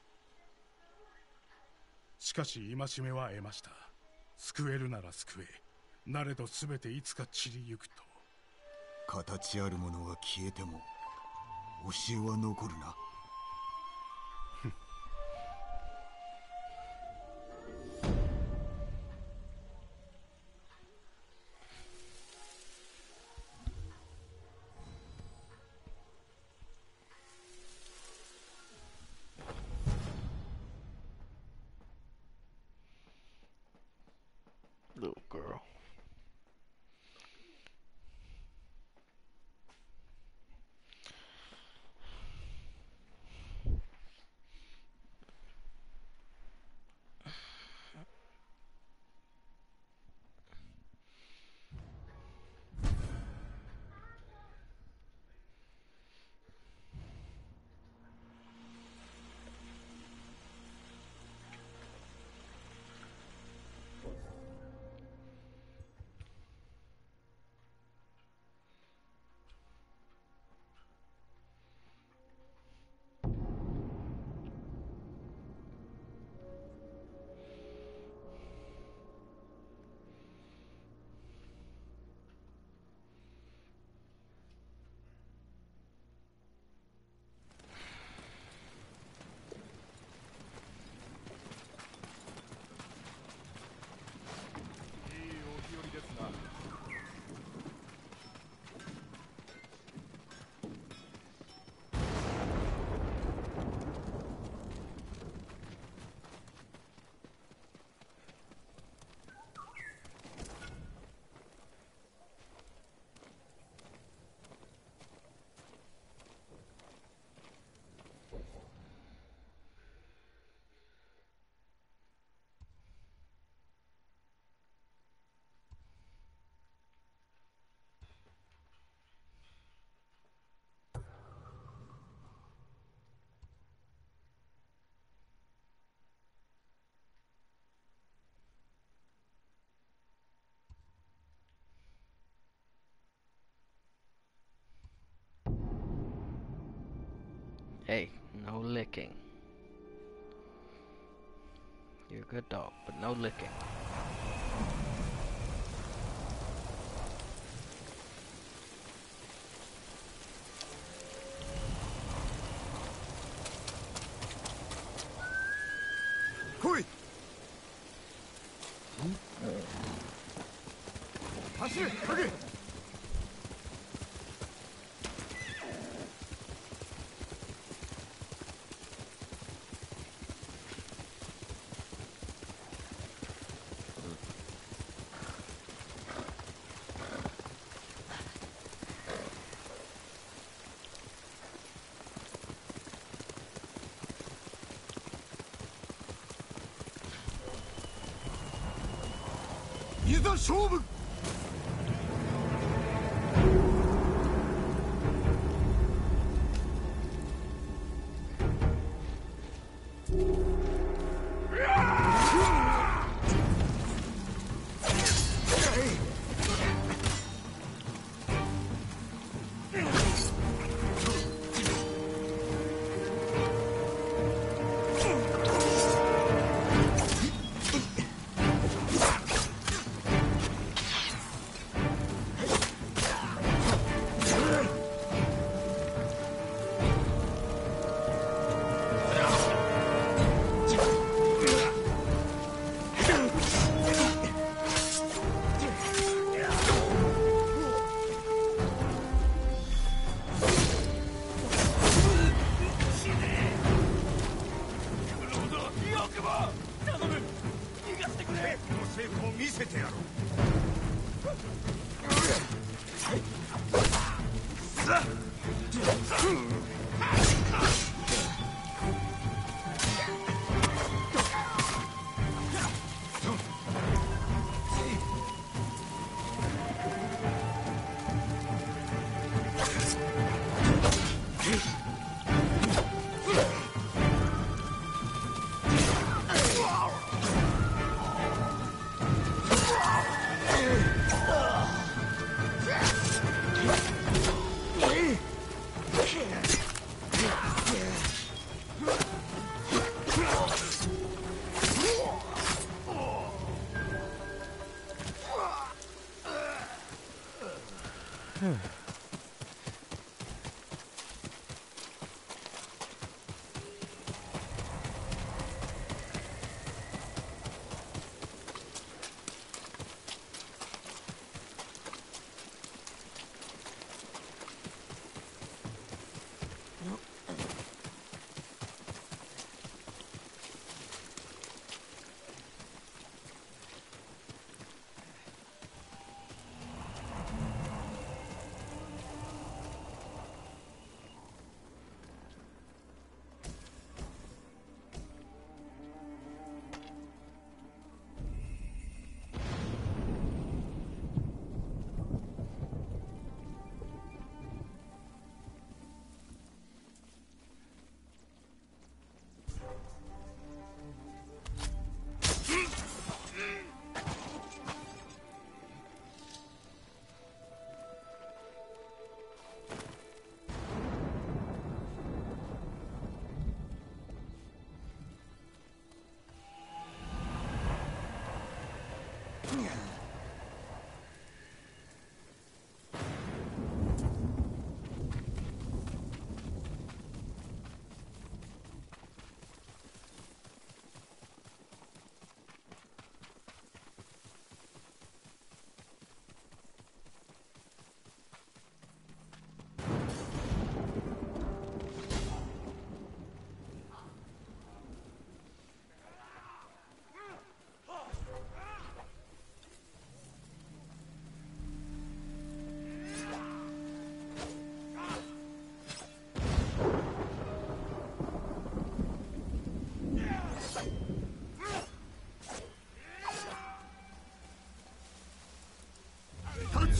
[SPEAKER 5] しかし戒めは得ました。救えるなら救え、なれど全ていつか散りゆくと。
[SPEAKER 4] 形あるものは消えても教えは残るな。
[SPEAKER 1] Little girl. Hey, no licking. You're a good dog, but no licking.
[SPEAKER 4] Koi! 走れ、影！いざ勝負！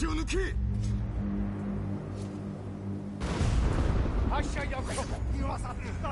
[SPEAKER 4] 口を抜け。
[SPEAKER 10] 発射約束言わさった。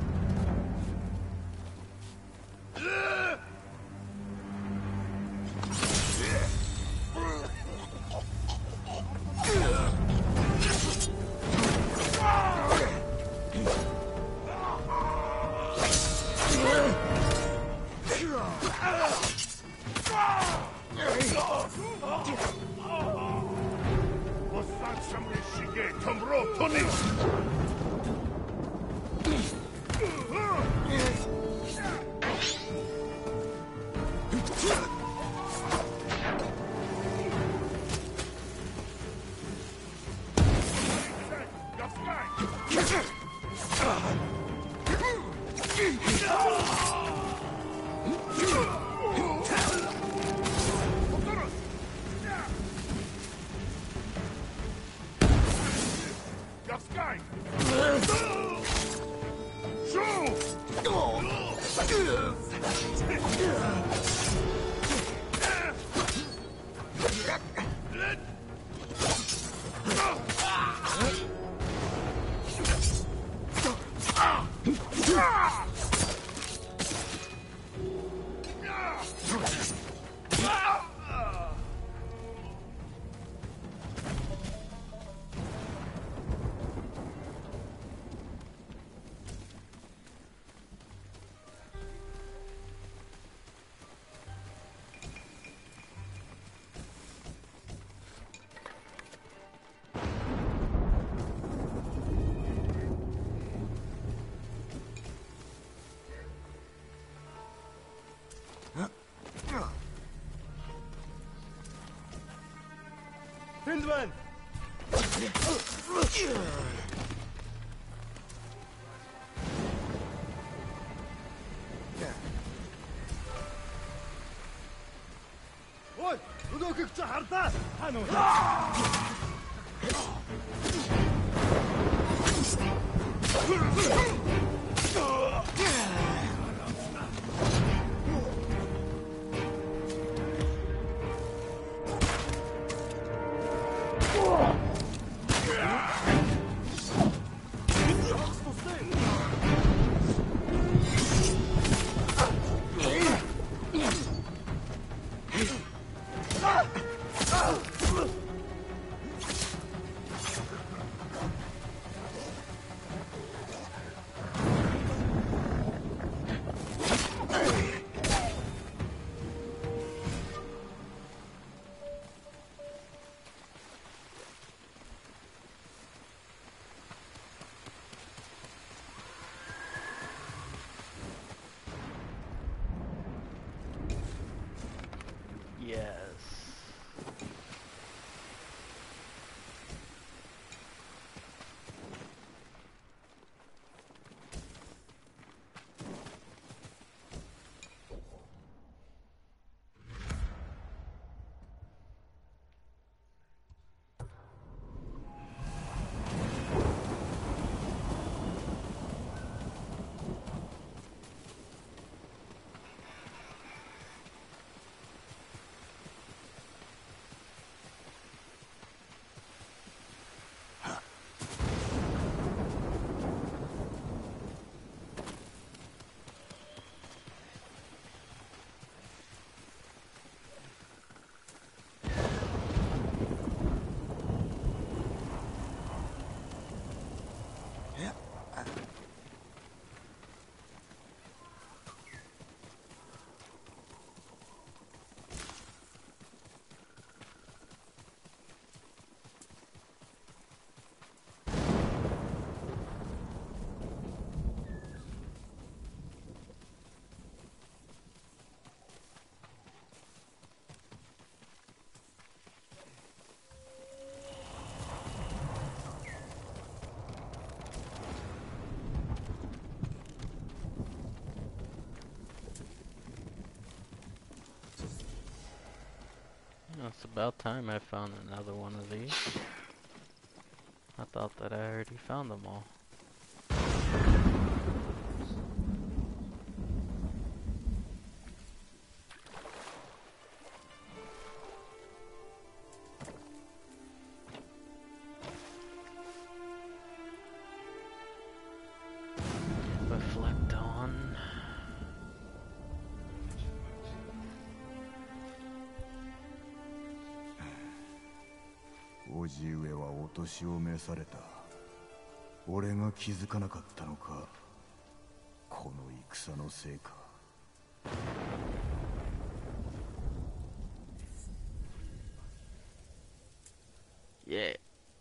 [SPEAKER 8] Findman!
[SPEAKER 10] Ой, өдөөгч хардаа. Хань уу?
[SPEAKER 1] Yes. It's about time I found another one of these. I thought that I already found them all. reflect on.
[SPEAKER 4] 叔父上はお年を召された。俺が気づかなかったのか。この戦のせいか。
[SPEAKER 1] Yeah.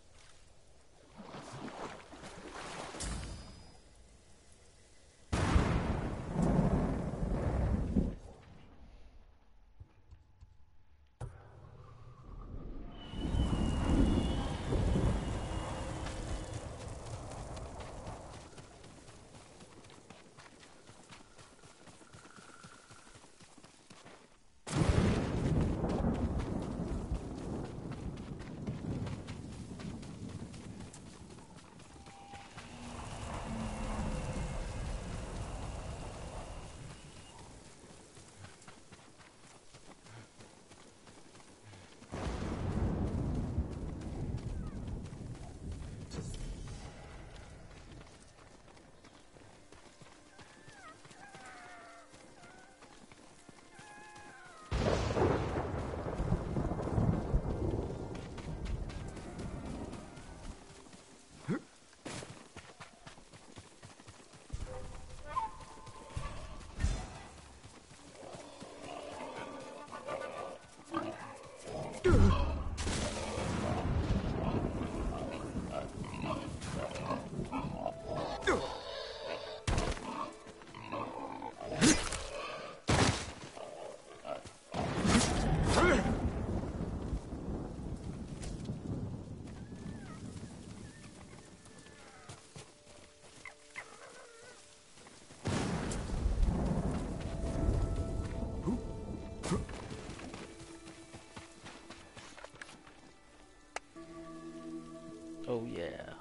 [SPEAKER 1] Oh yeah.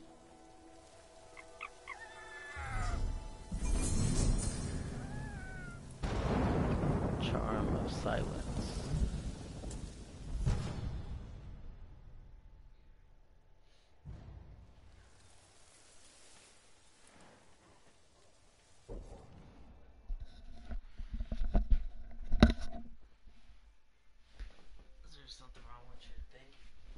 [SPEAKER 1] Charm of silence. Is there something wrong with your thing?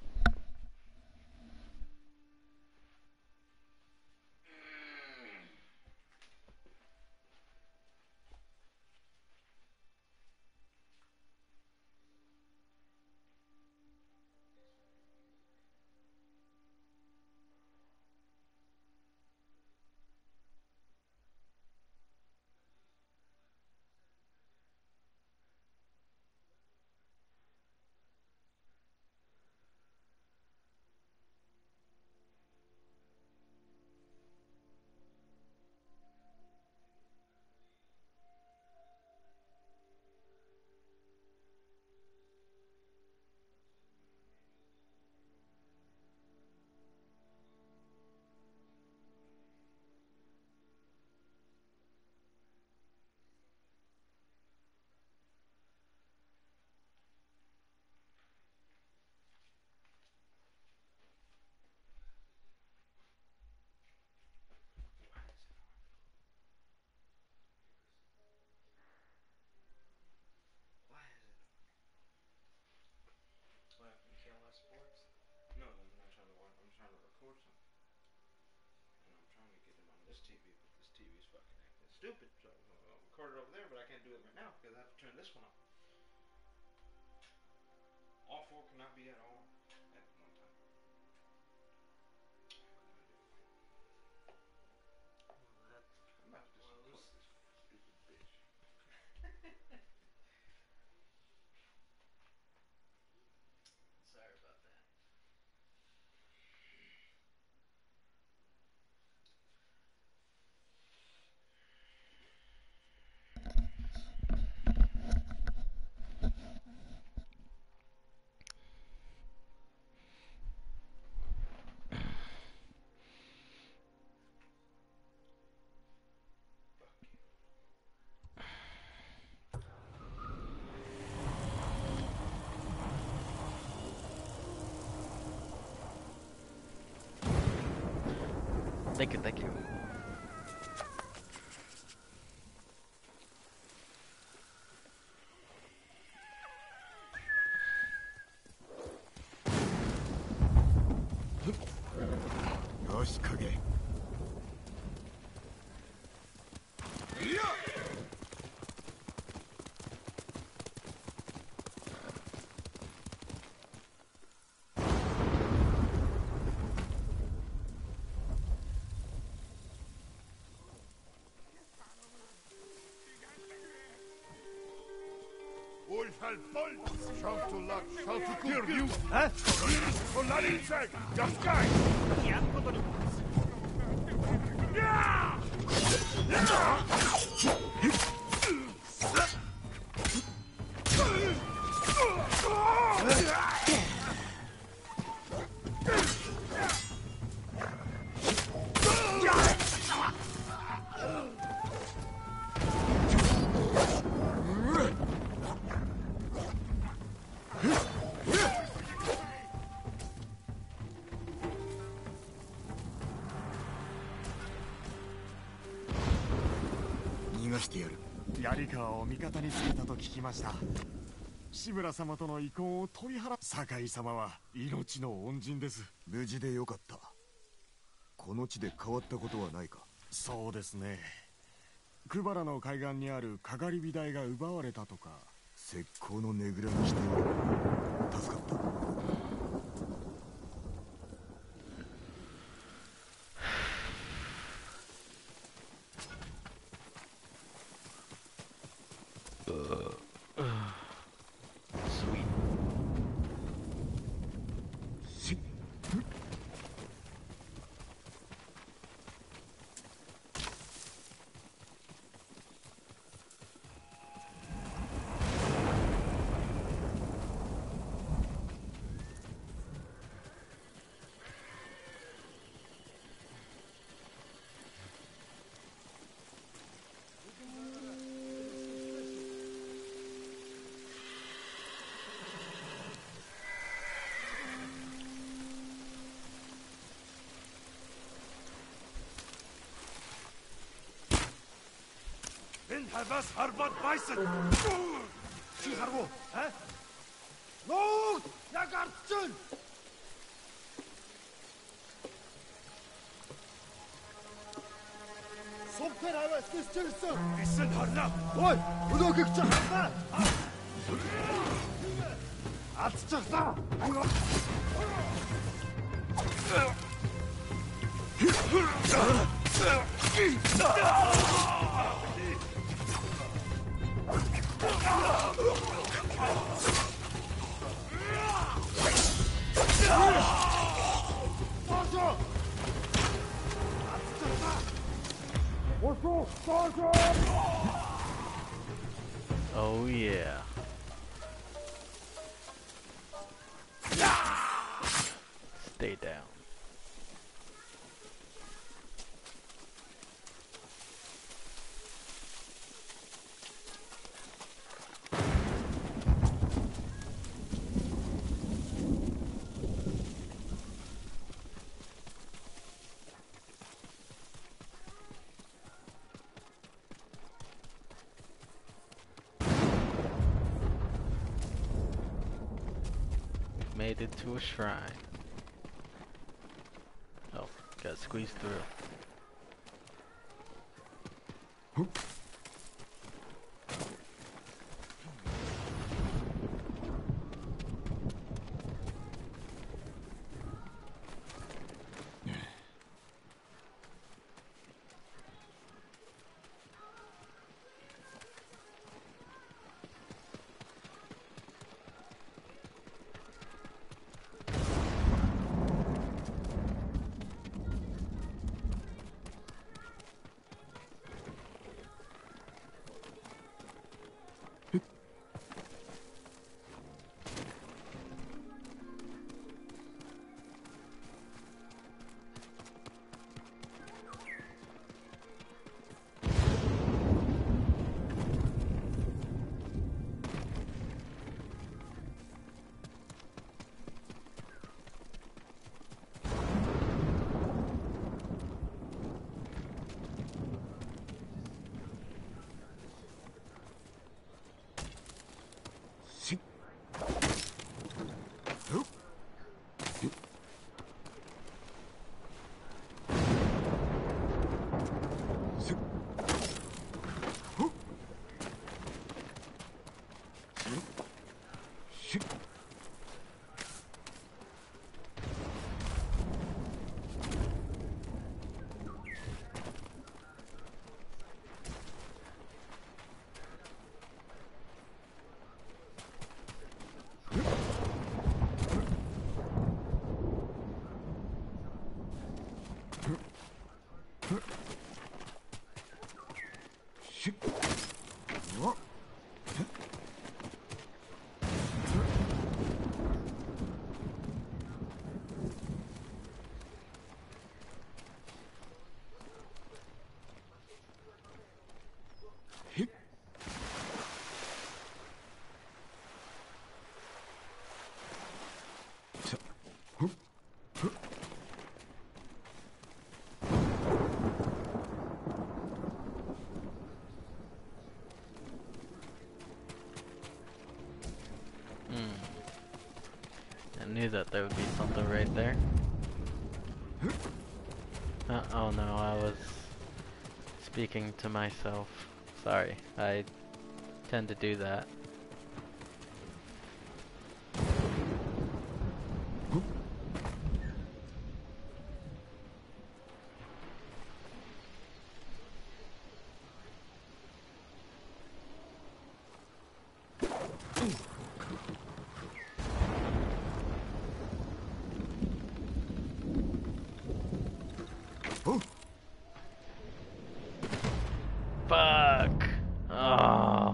[SPEAKER 1] What happened? You can't watch sports?
[SPEAKER 11] No, I'm not trying to watch. I'm trying to record something, and I'm trying to get them on this TV, but this TV's fucking acting stupid. So I'll record it over there, but I can't do it right now because I have to turn this one on. All four cannot be at all at one time. I'm about to just unplug this stupid bitch.
[SPEAKER 1] Sorry about that. Thank you, thank you.
[SPEAKER 10] Schau zu lang, schau zu hier, you! Hä? Von Lanin weg! Das Geil! Ja!
[SPEAKER 6] 槍川を味方につけたと聞きました。志村様との遺恨を取り払う。酒井様は命の恩人です。
[SPEAKER 4] 無事でよかった。この地で変わったことはないか。
[SPEAKER 6] そうですね。久原の海岸にあるかがり火台が奪われたとか。
[SPEAKER 4] 石膏のねぐらにして助かった。
[SPEAKER 10] Was Harbat beißen!
[SPEAKER 6] Chiharbo!
[SPEAKER 10] Hä? Not! Yagartsun! Sopper havas kıstırsı! Listen harna! Oy! Bu da kıkça harna! At çıksa!
[SPEAKER 1] Oh yeah. Stay down. Made it to a shrine. Oh, gotta squeeze through. I knew that there would be something right there. Oh no, I was speaking to myself. Sorry, I tend to do that. Fuck! Oh.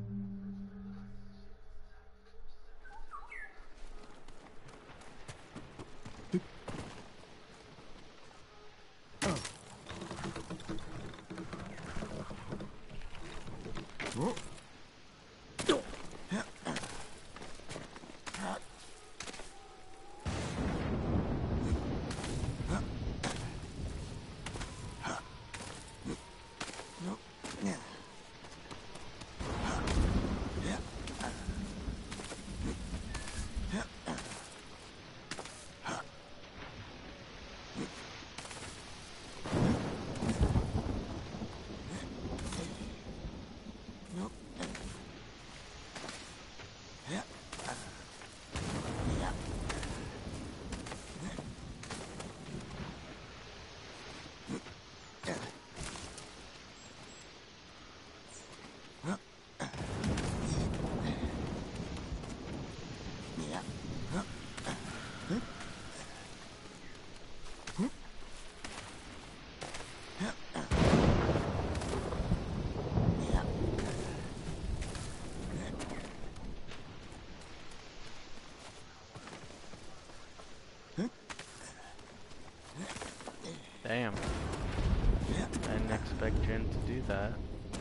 [SPEAKER 1] Damn. I didn't expect Jin to do that.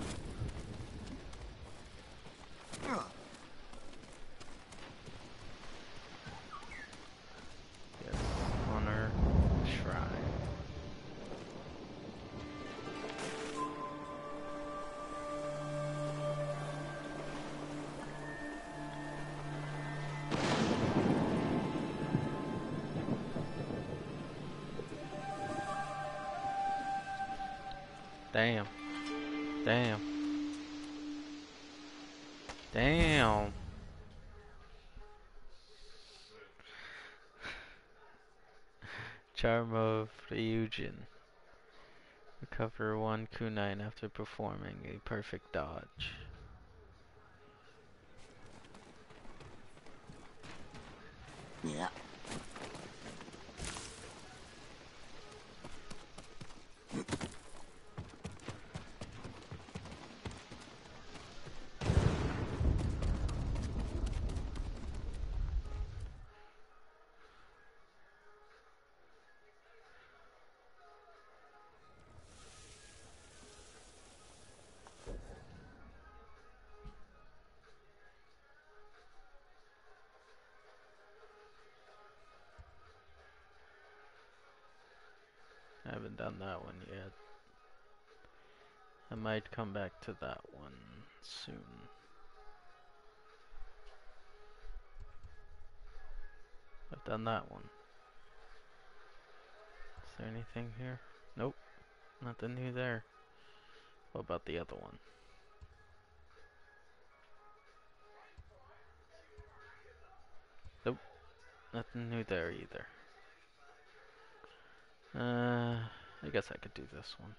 [SPEAKER 1] Yes, honor shrine. Damn. Damn. Damn. Charm of Ryujin. Recover 1 kunai after performing a perfect dodge.
[SPEAKER 6] Yeah.
[SPEAKER 1] I haven't done that one yet. I might come back to that one soon. I've done that one. Is there anything here? Nope. Nothing new there. What about the other one? Nope. Nothing new there either. I guess I could do this one.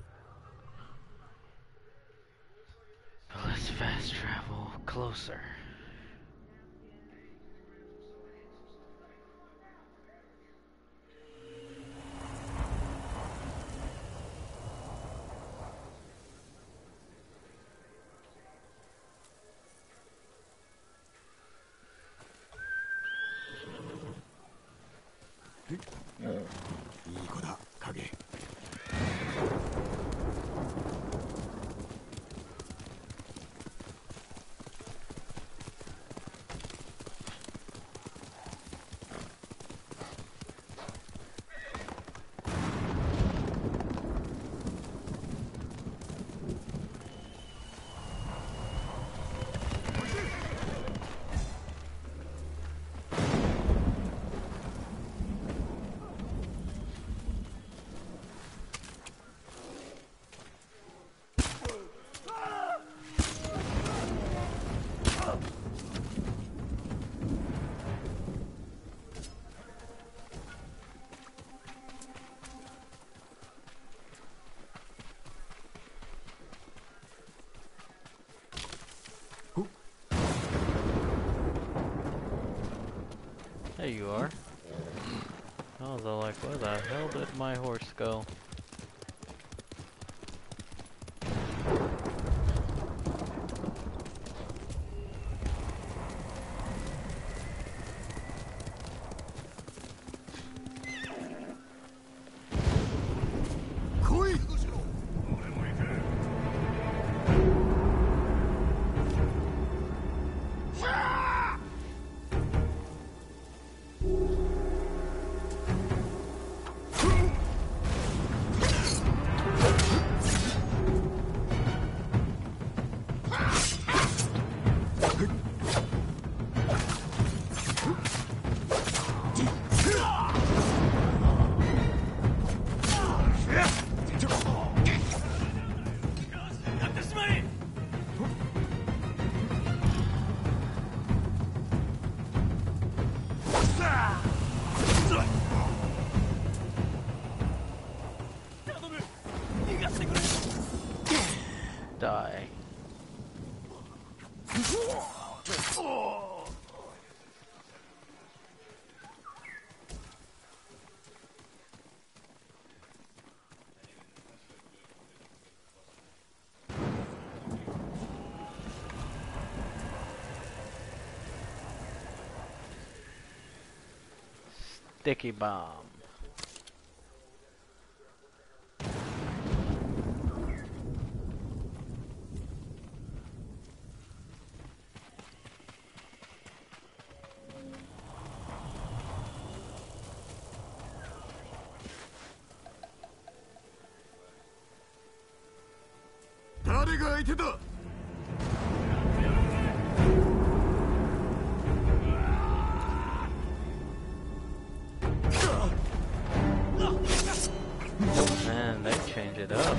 [SPEAKER 1] But let's fast travel closer. all like, where the hell did my horse go? Die. Sticky bomb. Man, they change it up.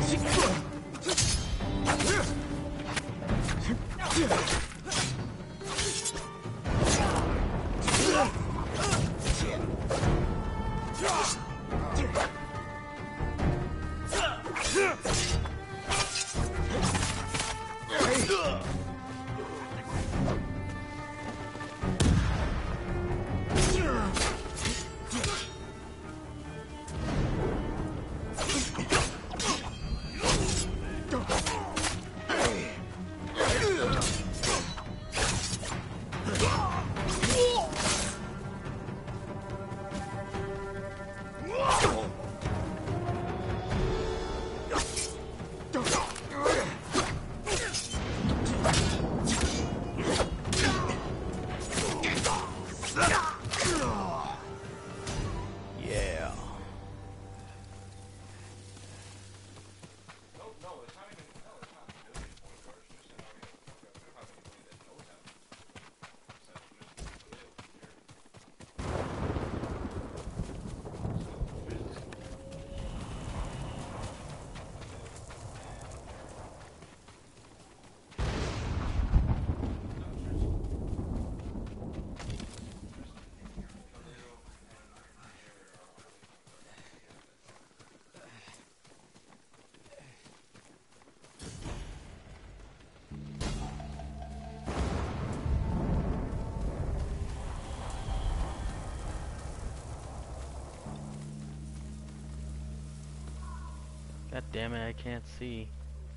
[SPEAKER 1] God damn it, I can't see.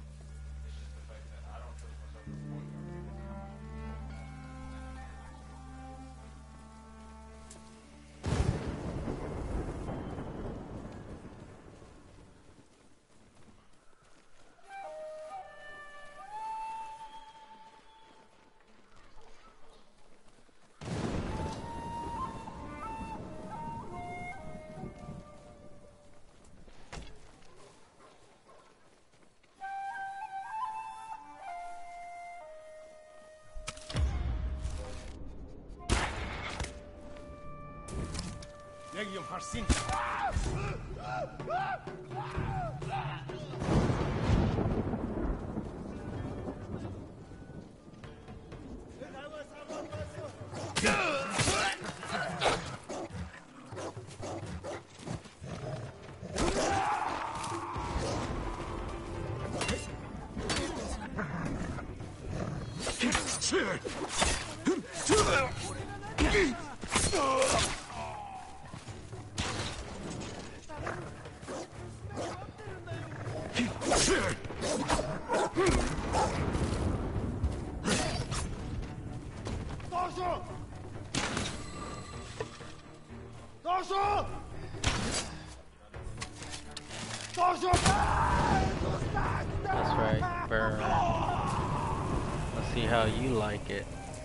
[SPEAKER 8] Legium Harsin.
[SPEAKER 1] That's right, burn. Let's see how you like it.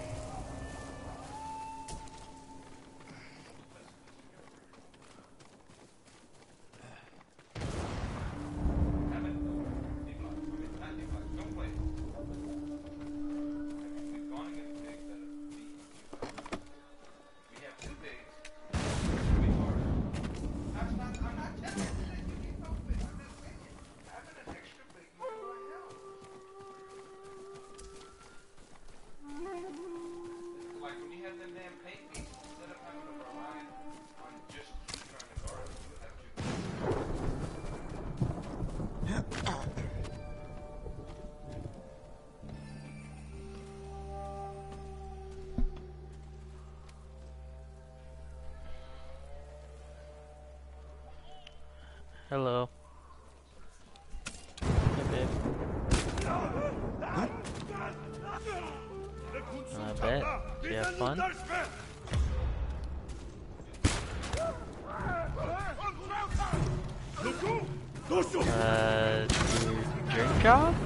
[SPEAKER 1] Hello. Hey, babe. I bet. Did you have fun? Drink job?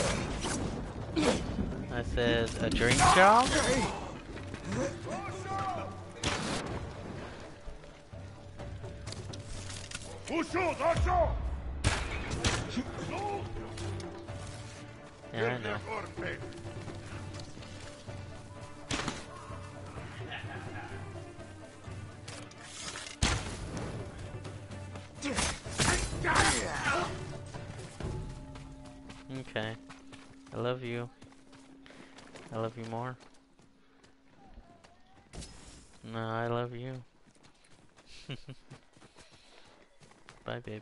[SPEAKER 1] I said, a drink job? Yeah, I know. Okay. I love you. I love you more. No, I love you. Bye, babe.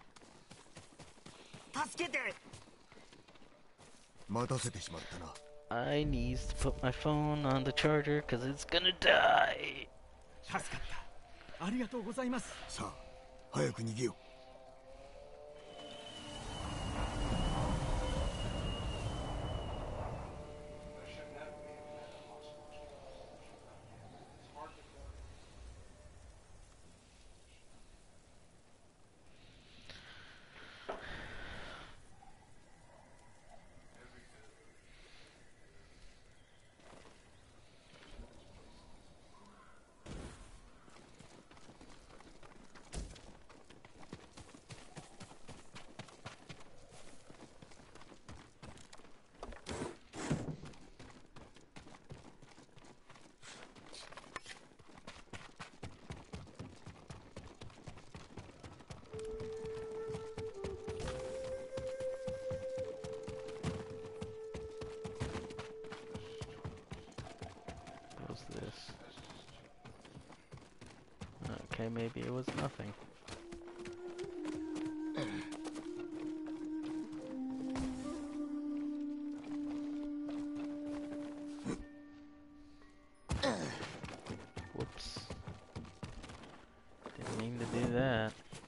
[SPEAKER 1] I need to put my phone on the charger because it's gonna die.
[SPEAKER 6] 助かったありがとうございますさあ早く逃げよう
[SPEAKER 1] What's this? Okay, maybe it was nothing. Whoops. Didn't mean to do that.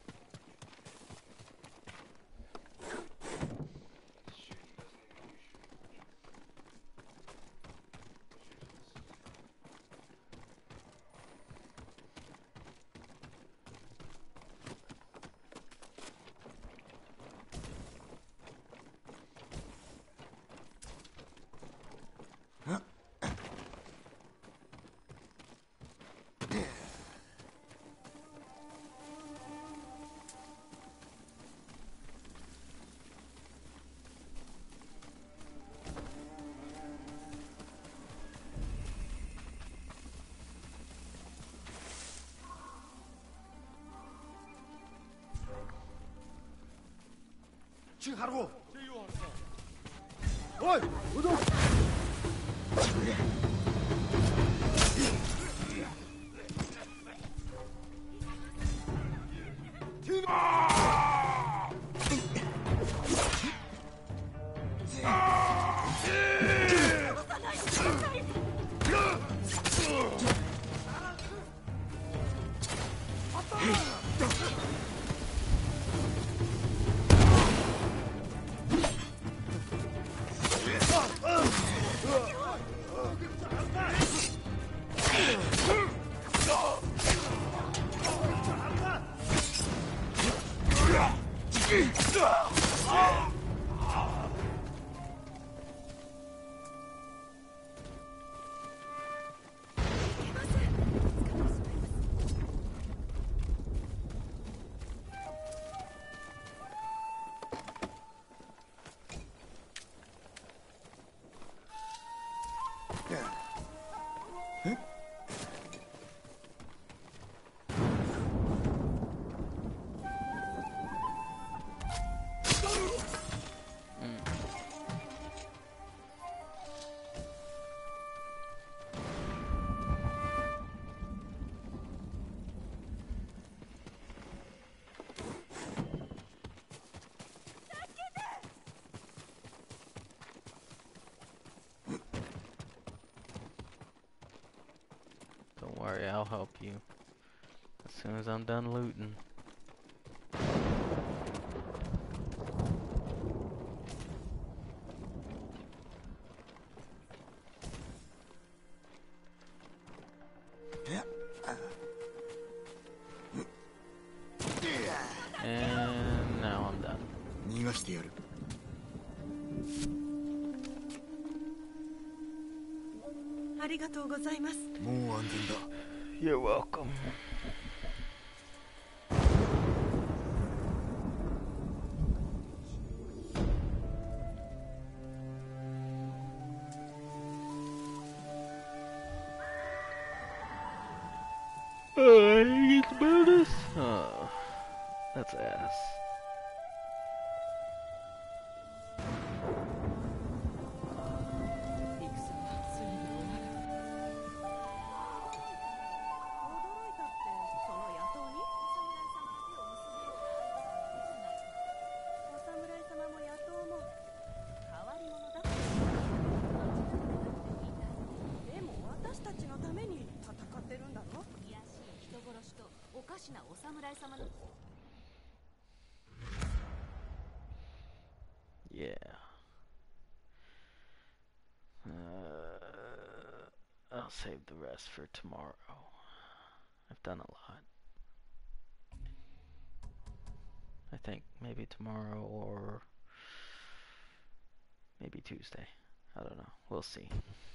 [SPEAKER 6] 하고 어이 우동
[SPEAKER 1] Don't worry, I'll help you as soon as I'm done looting. And now I'm done.
[SPEAKER 4] 逃がしてやる。
[SPEAKER 3] ありがとうございます。
[SPEAKER 4] もう安全だ。
[SPEAKER 1] You're welcome. He gets bonus? Oh, that's ass. Yeah. I'll save the rest for tomorrow. I've done a lot. I think maybe tomorrow or maybe Tuesday. I don't know. We'll see.